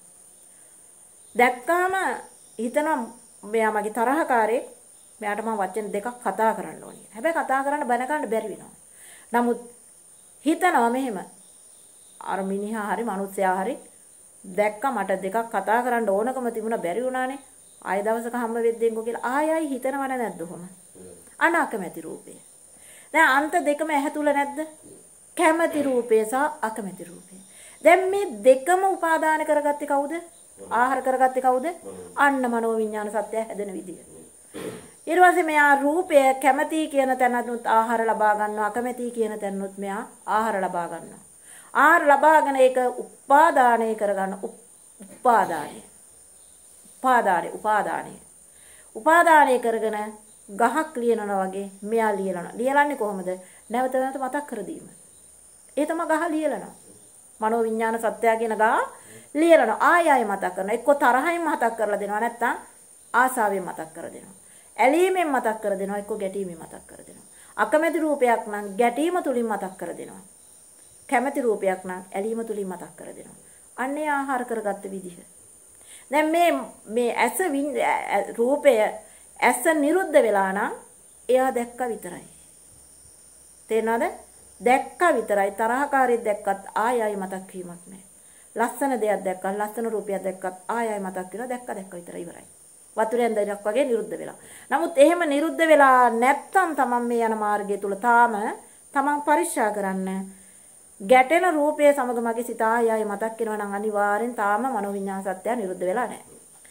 [SPEAKER 1] දැක්කාම හිතනවා මෙයා මගේ තරහකාරයෙක්. මෙයාට මම වචන දෙකක් කතා කරන්න ඕනේ. හැබැයි කතා කරන්න බැන ගන්න බැරි වෙනවා. නමුත් හිතනවා මෙහෙම අර මිනිහා හරි මිනිස්සයා හරි දැක්ක මට දෙකක් කතා කරන්න ඕනකම තිබුණා බැරි වුණානේ ආය දවසක හම්බ වෙද්දෙන්කෝ කියලා ආය ආයි හිතනවද නැද්ද කොහම අනාකමැති රූපේ දැන් අන්ත දෙකම ඇහැ තුල නැද්ද කැමැති රූපේ සහ අකමැති රූපේ දැන් මේ දෙකම උපාදාන කරගත්තේ කවුද ආහාර කරගත්තේ කවුද අන්න මනෝවිඤ්ඤාණ සත්‍ය හැදෙන විදිය ඊට පස්සේ මෙයා රූපය කැමැති කියන තැනනුත් ආහාර ලබා ගන්නවා, අකමැති කියන තැනනුත් මෙයා ආහාර ලබා ගන්නවා. ආහාර ලබාගෙන ඒක උපාදානය කරගන්න. උපාදානය. උපාදානය, උපාදානය. උපාදානය කරගෙන ගහක් ලියනවා වගේ මෙයා ලියනවා. ලියලන්නේ කොහොමද? නැවත නැවත මතක් කර දීම. ඒ තමයි ගහ ලියලනවා. මනෝ විඥාන සත්‍යය කියන ගහ ලියලනවා. ආය ආය මතක් කරනවා. එක්ක තරහින් මතක් කරලා දෙනවා, නැත්නම් ආසාවෙන් මතක් කර දෙනවා. ඇලීමෙන් මතක් කර දෙනවා, එක්ක ගැටීමෙන් මතක් කර දෙනවා. අකමැති රූපයක් නම් ගැටීම තුලින් මතක් කර දෙනවා. කැමැති රූපයක් නම් ඇලීම තුලින් මතක් කර දෙනවා. අන්නේ ආහාර කරගත්ත විදිහ. දැන් මේ මේ ඇස රූපය ඇස නිරුද්ධ වෙලා නම් එයා දැක්ක විතරයි. තේරෙනවද? දැක්ක විතරයි. තරහකාරී දැක්කත් ආය ආය මතක් වීමක් නැහැ. ලස්සන දෙයක් දැක්කත්, ලස්සන රූපයක් දැක්කත් ආය ආය මතක් වෙනවා. දැක්ක දැක්ක විතරයි ඉවරයි. වතුරෙන් දැනක් වගේ නිරුද්ධ වෙලා. නමුත් එහෙම නිරුද්ධ වෙලා නැත්තම් තමන් මේ යන මාර්ගය තුල තාම තමන් පරික්ෂා කරන්න. ගැටෙන රූපයේ සමග මගේ සිත ආය ආය මතක් වෙනවා නම් අනිවාර්යෙන් තාම මනෝවිඤ්ඤාණ සත්‍යය නිරුද්ධ වෙලා නැහැ.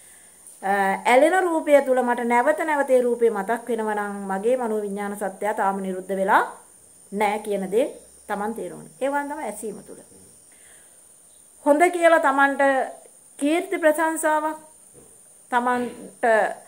[SPEAKER 1] ඇලෙන රූපය තුල මට නැවත නැවත ඒ රූපේ මතක් වෙනවා නම් මගේ මනෝවිඤ්ඤාණ සත්‍යය තාම නිරුද්ධ වෙලා නැහැ කියන දේ තමන් තේරෙන්නේ. ඒ වගේම තමයි ඇසීම තුල. හොඳ කියලා තමන්ට කීර්ති ප්‍රශංසාවක්, තමන්ට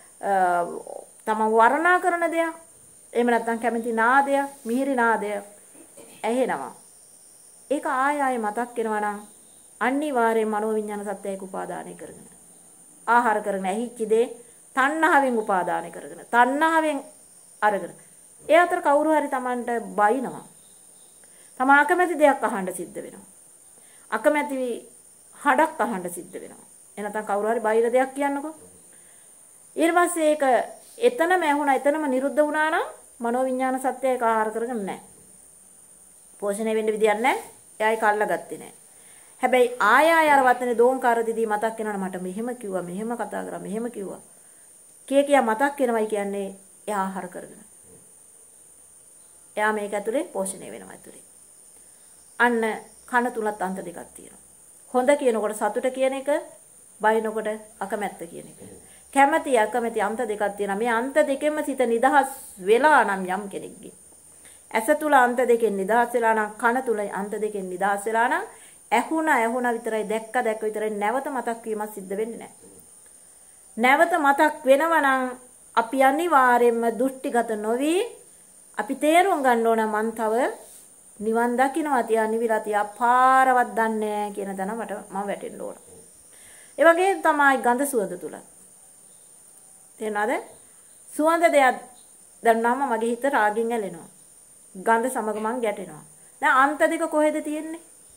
[SPEAKER 1] තමන් වර්ණනා කරන දෙයක්, එහෙම නැත්නම් කැමති නාදයක්, මිහිරි නාදයක් ඇහෙනවා. ඒක ආය ආය මතක් වෙනවා නම් අනිවාර්යෙන් මනෝවිඤ්ඤාණ සත්‍යයක උපාදානය කරගෙන ආහාර කරගෙන ඇහිච්ච දේ තණ්හාවෙන් උපාදානය කරගෙන තණ්හාවෙන් අරගෙන ඒ අතර කවුරු හරි Tamanට බයිනවා. තමා අකමැති දෙයක් අහන්න සිද්ධ වෙනවා. අකමැති හඩක් අහන්න සිද්ධ වෙනවා. එනතන් කවුරු හරි බයිර දෙයක් කියන්නකෝ. ඊට පස්සේ ඒක එතනම ඇහුණා, එතනම නිරුද්ධ වුණා නම් මනෝවිඤ්ඤාණ සත්‍යයක ආහාර කරගෙන නැහැ. පෝෂණය වෙන්න විදියක් නැහැ. එයායි කල්ලා ගත්තේ නැහැ. හැබැයි ආය ආය අර වතනේ දෝංකාර දිදී මතක් වෙනවා මට මෙහෙම කිව්වා, මෙහෙම කතා කරා, මෙහෙම කිව්වා. කිය කියා මතක් වෙනවයි කියන්නේ එයා ආහාර කරගෙන. එයා මේක ඇතුලේ පෝෂණය වෙනවා ඇතුලේ. අන්න කන තුලත් අන්ත දෙකක් තියෙනවා. හොඳ කියනකොට සතුට කියන එක, බයිනකොට අකමැත්ත කියන එක. කැමැති අකමැති අන්ත දෙකක් තියෙනවා. මේ අන්ත දෙකෙන්ම සිත නිදහස් වෙලා නම් යම් කෙනෙක්ගේ. ඇස තුල අන්ත දෙකෙන් නිදහස් වෙලා නම්, කන තුල අන්ත දෙකෙන් නිදහස් වෙලා නම්, ඇහුණා ඇහුණා විතරයි, දැක්ක දැක්ක විතරයි, නැවත මතක් වීමක් සිද්ධ වෙන්නේ නැහැ. නැවත මතක් වෙනවා නම් අපි අනිවාර්යයෙන්ම දෘෂ්ටිගත නොවි අපි තේරුම් ගන්න ඕන මන් තව නිවන් දකින්නවා තියා නිවිලා තියා පාරවත් දන්නේ නැහැ කියන දන මට මම වැටෙන්න ඕන. ඒ වගේ තමයි ගඳ සුවඳ තුල. තේරෙනවද? සුවඳ දෙයක් දැන්නාම මගේ හිත රාගින් ඇලෙනවා. ගඳ සමග මං ගැටෙනවා. දැන් අන්ත දෙක කොහෙද තියෙන්නේ?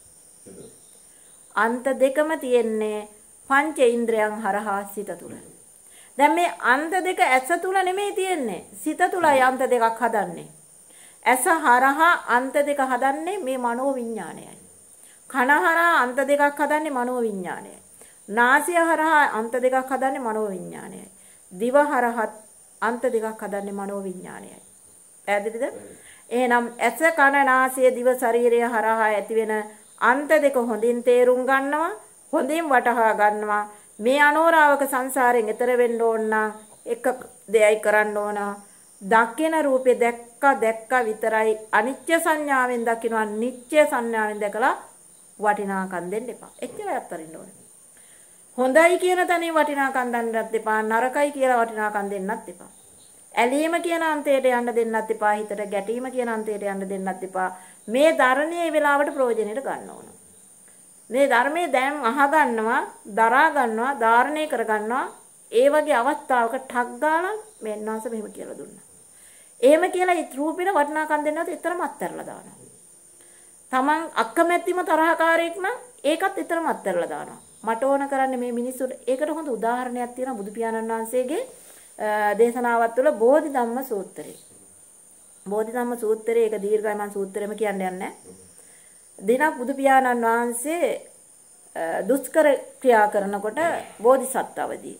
[SPEAKER 1] අන්ත දෙකම තියෙන්නේ පංච ඉන්ද්‍රයන් හරහා සිත තුල. දැන් මේ අන්ත දෙක ඇස තුල නෙමෙයි තියෙන්නේ. සිත තුලයි අන්ත දෙකක් හදන්නේ. ඇස හරහා අන්ත දෙක හදන්නේ මේ මනෝ විඥාණයයි. කන හරහා අන්ත දෙකක් හදන්නේ මනෝ විඥාණයයි. නාසය හරහා අන්ත දෙකක් හදන්නේ මනෝ විඥාණයයි. දිව හරහා අන්ත දෙකක් හදන්නේ මනෝ විඥාණයයි. පැහැදිලිද? එහෙනම් ඇස කන නාසය දිව ශරීරය හරහා ඇතිවෙන අන්ත දෙක හොඳින් තේරුම් ගන්නවා, හොඳින් වටහා ගන්නවා. මේ අනෝරාවක සංසාරයෙන් එතර වෙන්න ඕන නම් එක දෙයයි කරන්න ඕන. දකින රූපේ දැක්ක දැක්ක විතරයි. අනිත්‍ය සංඥාවෙන් දකිනවා, නිත්‍ය සංඥාවෙන් දැකලා වටිනාකම් දෙන්න එපා. එච්චරයි අත්තරින්න ඕනේ. හොඳයි කියන තැනින් වටිනාකම් දෙන්නත් එපා, නරකයි කියලා වටිනාකම් දෙන්නත් එපා. ඇලීම කියන අන්තයට යන්න දෙන්නත් එපා, හිතට ගැටීම කියන අන්තයට යන්න දෙන්නත් එපා. මේ ධර්මයේ වෙලාවට ප්‍රයෝජනෙට ගන්න ඕන. මේ ධර්මයේ දැන් අහගන්නවා, දරා ගන්නවා, ධාරණය කර ගන්නවා. ඒ වගේ අවස්ථාවක ටක් ගාලා මෙන්නාස මෙහෙම කියලා දුන්නා. එහෙම කියලා ඒ රූපෙට වටිනාකම් දෙන්නත් එතරම් අත්හැරලා දානවා. Taman අකමැතිම තරහකාරයෙක් නම් ඒකත් එතරම් අත්හැරලා දානවා. මට ඕන කරන්නේ මේ මිනිස්සුන්ට. ඒකට හොඳ උදාහරණයක් තියෙනවා බුදු පියාණන් වහන්සේගේ දේශනාවත් තුළ බෝධි ධම්ම සූත්‍රය. බෝධි ධම්ම සූත්‍රය ඒක දීර්ඝයි, මම සූත්‍රෙම කියන්න යන්නේ. දිනක් බුදු පියාණන් වහන්සේ දුෂ්කර ක්‍රියා කරනකොට බෝධිසත්වවදී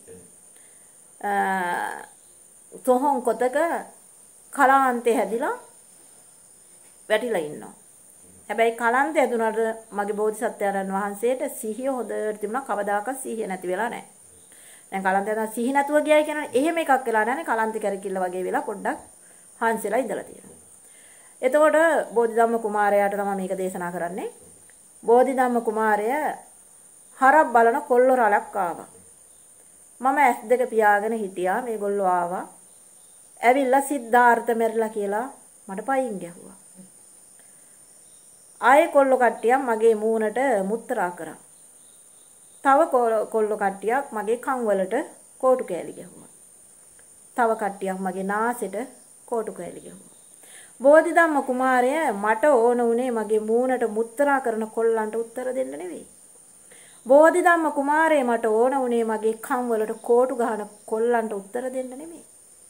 [SPEAKER 1] සොහොන් කොතක කලාන්තේ හැදිලා වැටිලා ඉන්නවා. හැබැයි කලාන්තේ හැදුනට මගේ බෝධිසත්වයන් වහන්සේට සිහිය හොඳට තිබුණා. කවදාකවත් සිහිය නැති වෙලා නැහැ. දැන් කලන්තය දැන් සිහි නැතුව ගියයි කියනවනේ. එහෙම එකක් වෙලා නැහැ නේ. කලන්තය කරකිල්ල වගේ වෙලා පොඩ්ඩක් හාන්සිලා ඉඳලා තියෙනවා. එතකොට බෝධිධම්ම කුමාරයාට තමයි මේක දේශනා කරන්නේ. බෝධිධම්ම කුමාරයා හරක් බලන කොල්ල රලක් ආවා. මම ඇස් දෙක පියාගෙන හිටියා. මේගොල්ලෝ ආවා. ඇවිල්ලා සිද්ධාර්ථ මෙරලා කියලා මට පයින් ගැහුවා. ආයේ කොල්ල කට්ටියක් මගේ මූණට මුත්‍රා කරා. තව කොල්ල කට්ටියක් මගේ කන් වලට කෝටු කෑලි ගැහුවා. තව කට්ටියක් මගේ නාසෙට කෝටු කෑලි ගැහුවා. බෝධිධම්ම කුමාරයා මට ඕන උනේ මගේ මූණට මුත්‍රා කරන කොල්ලන්ට උත්තර දෙන්න නෙවෙයි. බෝධිධම්ම කුමාරයා මට ඕන උනේ මගේ කන් වලට කෝටු ගහන කොල්ලන්ට උත්තර දෙන්න නෙවෙයි.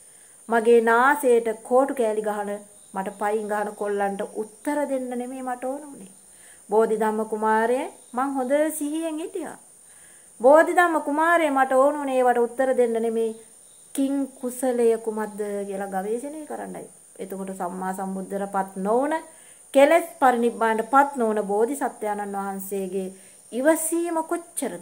[SPEAKER 1] මගේ නාසයට කෝටු කෑලි ගහන මට පයින් ගහන කොල්ලන්ට උත්තර දෙන්න නෙමෙයි මට ඕන උනේ. බෝධිධම්ම කුමාරයා මං හොඳ සිහියෙන් හිටියා. බෝධිධම්ම කුමාරයා මට ඕන උනේ ඒවට උත්තර දෙන්න නෙමෙයි. කිං කුසලය කුමක්ද කියලා ගවේෂණය කරන්නයි. එතකොට සම්මා සම්බුද්ධරපත් නොවන කෙලෙස් පරිනිබ්බාණයටපත් නොවන බෝධිසත්වයන්න් වහන්සේගේ ඉවසීම කොච්චරද?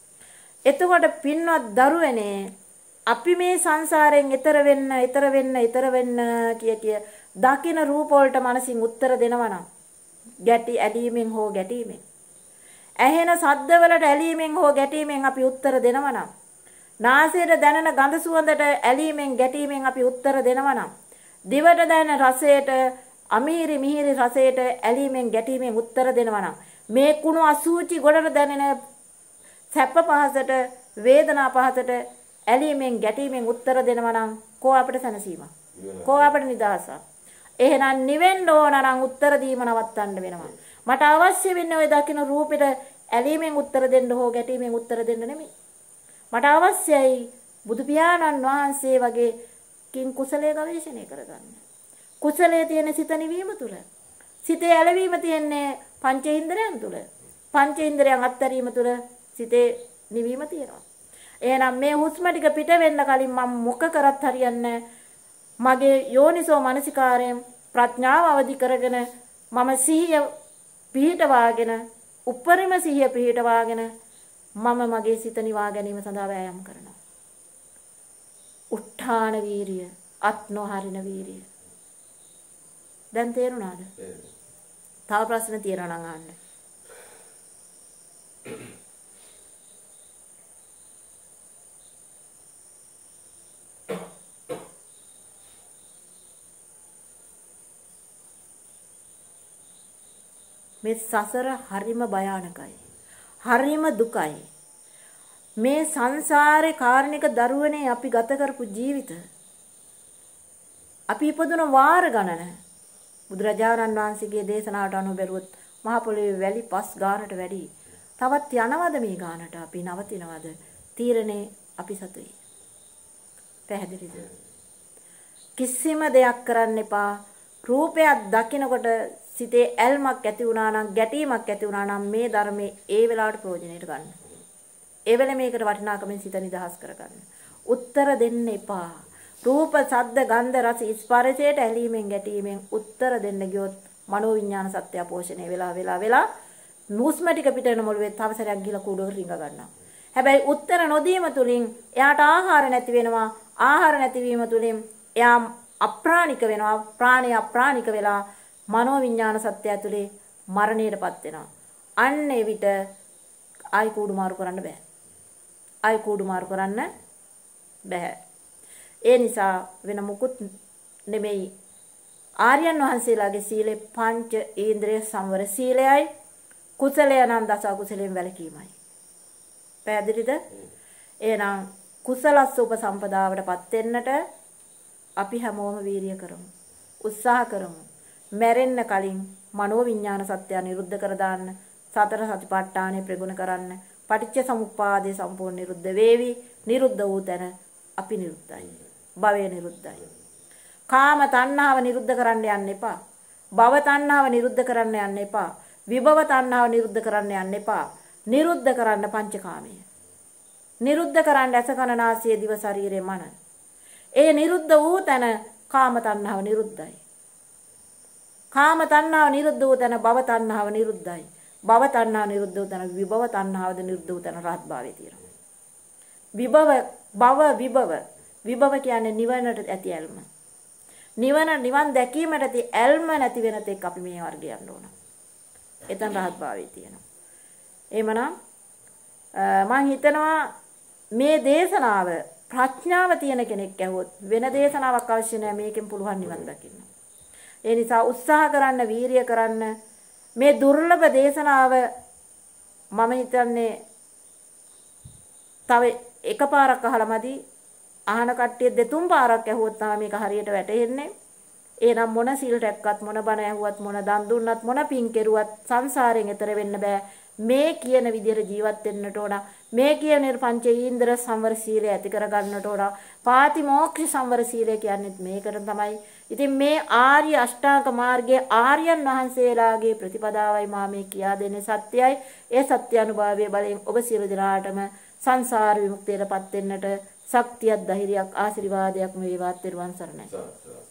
[SPEAKER 1] එතකොට පින්වත් දරුවනේ අපි මේ සංසාරයෙන් එතර වෙන්න, එතර වෙන්න, එතර වෙන්න කිය කිය දකින රූප වලට මනසින් උත්තර දෙනවා නම් ගැටි ඇලීමෙන් හෝ ගැටීමෙන්, ඇහෙන ශබ්ද වලට ඇලීමෙන් හෝ ගැටීමෙන් අපි උත්තර දෙනවා නම්, නාසයට දැනෙන ගඳ සුවඳට ඇලීමෙන් ගැටීමෙන් අපි උත්තර දෙනවා නම්, දිවට දැනෙන රසයට, අමීරි මිහිරි රසයට ඇලීමෙන් ගැටීමෙන් උත්තර දෙනවා නම්, මේ කුණු අසූචි ගොඩට දැනෙන සැප පහසට, වේදනා පහසට ඇලීමෙන් ගැටීමෙන් උත්තර දෙනවා නම් කෝ අපිට සැනසීමක්, කෝ අපිට නිදහසක්. එහෙනම් නිවෙන්න ඕන නම් උත්තර දීම නවත්තන්න වෙනවා. මට අවශ්‍ය වෙන්නේ ওই දකින්න රූපෙට ඇලීමෙන් උත්තර දෙන්න හෝ ගැටීමෙන් උත්තර දෙන්න නෙමෙයි. මට අවශ්‍යයි බුදු පියාණන් වහන්සේ වගේ කිං කුසලයේ ගවේෂණය කරගන්න. කුසලයේ තියෙන සිත නිවීම තුල. සිතේ ඇලවීම තියෙන්නේ පංචේන්ද්‍රයන් තුල. පංචේන්ද්‍රයන් අත්තරීම තුල සිතේ නිවීම තියෙනවා. එහෙනම් මේ හුස්ම ටික පිට වෙන්න කලින් මම මොක කරත් හරියන්නේ මගේ යෝනිසෝ මනසිකාරයෙන් ප්‍රඥාව අවදි කරගෙන මම සිහිය පිහිටවාගෙන උපරිම සිහිය පිහිටවාගෙන මම මගේ සිත නිවා ගැනීම සඳහා වෑයම් කරනවා. උත්ථාන වීරිය, අත් නොහරින වීරිය. දැන් තේරුණාද? තව ප්‍රශ්න තියෙනවා නම් අහන්න. මේ සසර හරිම භයානකයි. හරිම දුකයි. මේ සංසාරේ කාරණික දරුවනේ අපි ගත කරපු ජීවිත. අපි ඉපදුන වාර ගණන බුදුරජාණන් වහන්සේගේ දේශනාවට අනුව බැලුවොත් මහ පොළොවේ වැලි පස් ගානට වැඩි. තවත් යනවද මේ ගානට? අපි නවතිනවද? තීරණේ අපි සතුයි. පැහැදිලිද? කිසිම දෙයක් කරන්න එපා. රූපයක් දකිනකොට සිතේ ඇල්මක් ඇති වුණා නම්, ගැටීමක් ඇති වුණා නම් මේ ධර්මයේ ඒ වෙලාවට ප්‍රයෝජනෙට ගන්න. ඒ වෙලේ මේකට වටිනාකමින් සිත නිදහස් කරගන්න. උත්තර දෙන්න එපා. රූප, ශබ්ද, ගන්ධ, රස, ස්පර්ශයට ඇලීමෙන් ගැටීමෙන් උත්තර දෙන්න ගියොත් මනෝවිඤ්ඤාණ සත්‍ය පෝෂණය වෙලා වෙලා වෙලා නුස්ම ටික පිට වෙන මොළුවේ තව සැරයක් ගිහලා කූඩුවකට රිංග ගන්නවා. හැබැයි උත්තර නොදීම තුලින් එයාට ආහාර නැති වෙනවා. ආහාර නැතිවීම තුලින් එයා අප්‍රාණික වෙනවා. ප්‍රාණය අප්‍රාණික වෙලා මනෝවිඤ්ඤාණ සත්‍ය ඇතුලේ මරණයටපත් වෙනවා. අන්න ඒ විට ආයි කූඩු මාරු කරන්න බෑ. ආයි කූඩු මාරු කරන්න බෑ. ඒ නිසා වෙන මුකුත් නෙමෙයි. ආර්යයන් වහන්සේලාගේ සීලේ පංච ඉන්ද්‍රිය සංවර සීලයයි කුසලය නම් දස අකුසලයෙන් වැළකීමයි. පැහැදිලිද? එහෙනම් කුසලස්ස උපසම්පදාවටපත් වෙන්නට අපි හැමෝම වීරිය කරමු. උත්සාහ කරමු. මැරෙන්න කලින් මනෝවිඤ්ඤාණ සත්‍ය නිරුද්ධ කර දාන්න, සතර සතිපට්ඨානෙ ප්‍රගුණ කරන්න, පටිච්ච සමුප්පාදේ සම්පූර්ණ නිරුද්ධ වේවි. නිරුද්ධ වූ තැන අපි නිරුද්ධයි. භවය නිරුද්ධයි. කාම තණ්හාව නිරුද්ධ කරන්න යන්න එපා. භව තණ්හාව නිරුද්ධ කරන්න යන්න එපා. විභව තණ්හාව නිරුද්ධ කරන්න යන්න එපා. නිරුද්ධ කරන්න පංචකාමය. නිරුද්ධ කරන්න ඇස කන නාසය දිව ශරීරය මන. ඒ නිරුද්ධ වූ තැන කාම තණ්හාව නිරුද්ධයි. කාම තණ්හාව නිරුද්ධ වූ තැන භව තණ්හාව නිරුද්ධයි. භව තණ්හාව නිරුද්ධ වූ තැන විභව තණ්හාවද නිරුද්ධ වූ තැන රහත් භාවය තියෙනවා. විභව භව විභව විභව කියන්නේ නිවනට ඇති ඇල්ම. නිවන නිවන් දැකීමට ඇති ඇල්ම නැති වෙන තෙක් අපි මේ වර්ගය යන්න ඕන. එතන රහත් භාවයේ තියෙනවා. එහෙමනම් මම හිතනවා මේ දේශනාව ප්‍රඥාව තියෙන කෙනෙක් ඇහුවොත් වෙන දේශනාවක් අවශ්‍ය නැහැ, මේකෙන් පුළුවන් නිවන් දකින්න. ඒ නිසා උත්සාහ කරන්න, වීරිය කරන්න. මේ දුර්ලභ දේශනාව මම හිතන්නේ තව එකපාරක් අහලා මදි. අහන කට්ටිය දෙතුන් පාරක් ඇහුවොත් තමයි මේක හරියට වැටහෙන්නේ. එහෙනම් මොන සිල් රැක්කත්, මොන බණ ඇහුවත්, මොන දන් දුන්නත්, මොන පින් කෙරුවත් සංසාරයෙන් එතර වෙන්න බෑ. මේ කියන විදිහට ජීවත් වෙන්නට ඕන. මේ කියන පංච ඊන්ද්‍ර සංවර සීලය ඇති කර ගන්නට ඕන. පාතිමෝක්ෂ සංවර සීලය කියන්නේ මේකට තමයි. ඉතින් මේ ආර්ය අෂ්ටාංග මාර්ගයේ ආර්යයන් වහන්සේලාගේ ප්‍රතිපදාවයි මා මේ කියා දෙන්නේ සත්‍යයි. ඒ සත්‍ය අනුභවයේ බලයෙන් ඔබ සියලු දෙනාටම සංසාර විමුක්තියටපත් වෙන්නට ශක්තියක්, ධෛර්යයක්, ආශිර්වාදයක් වේවා. ත්වන් සරණයි.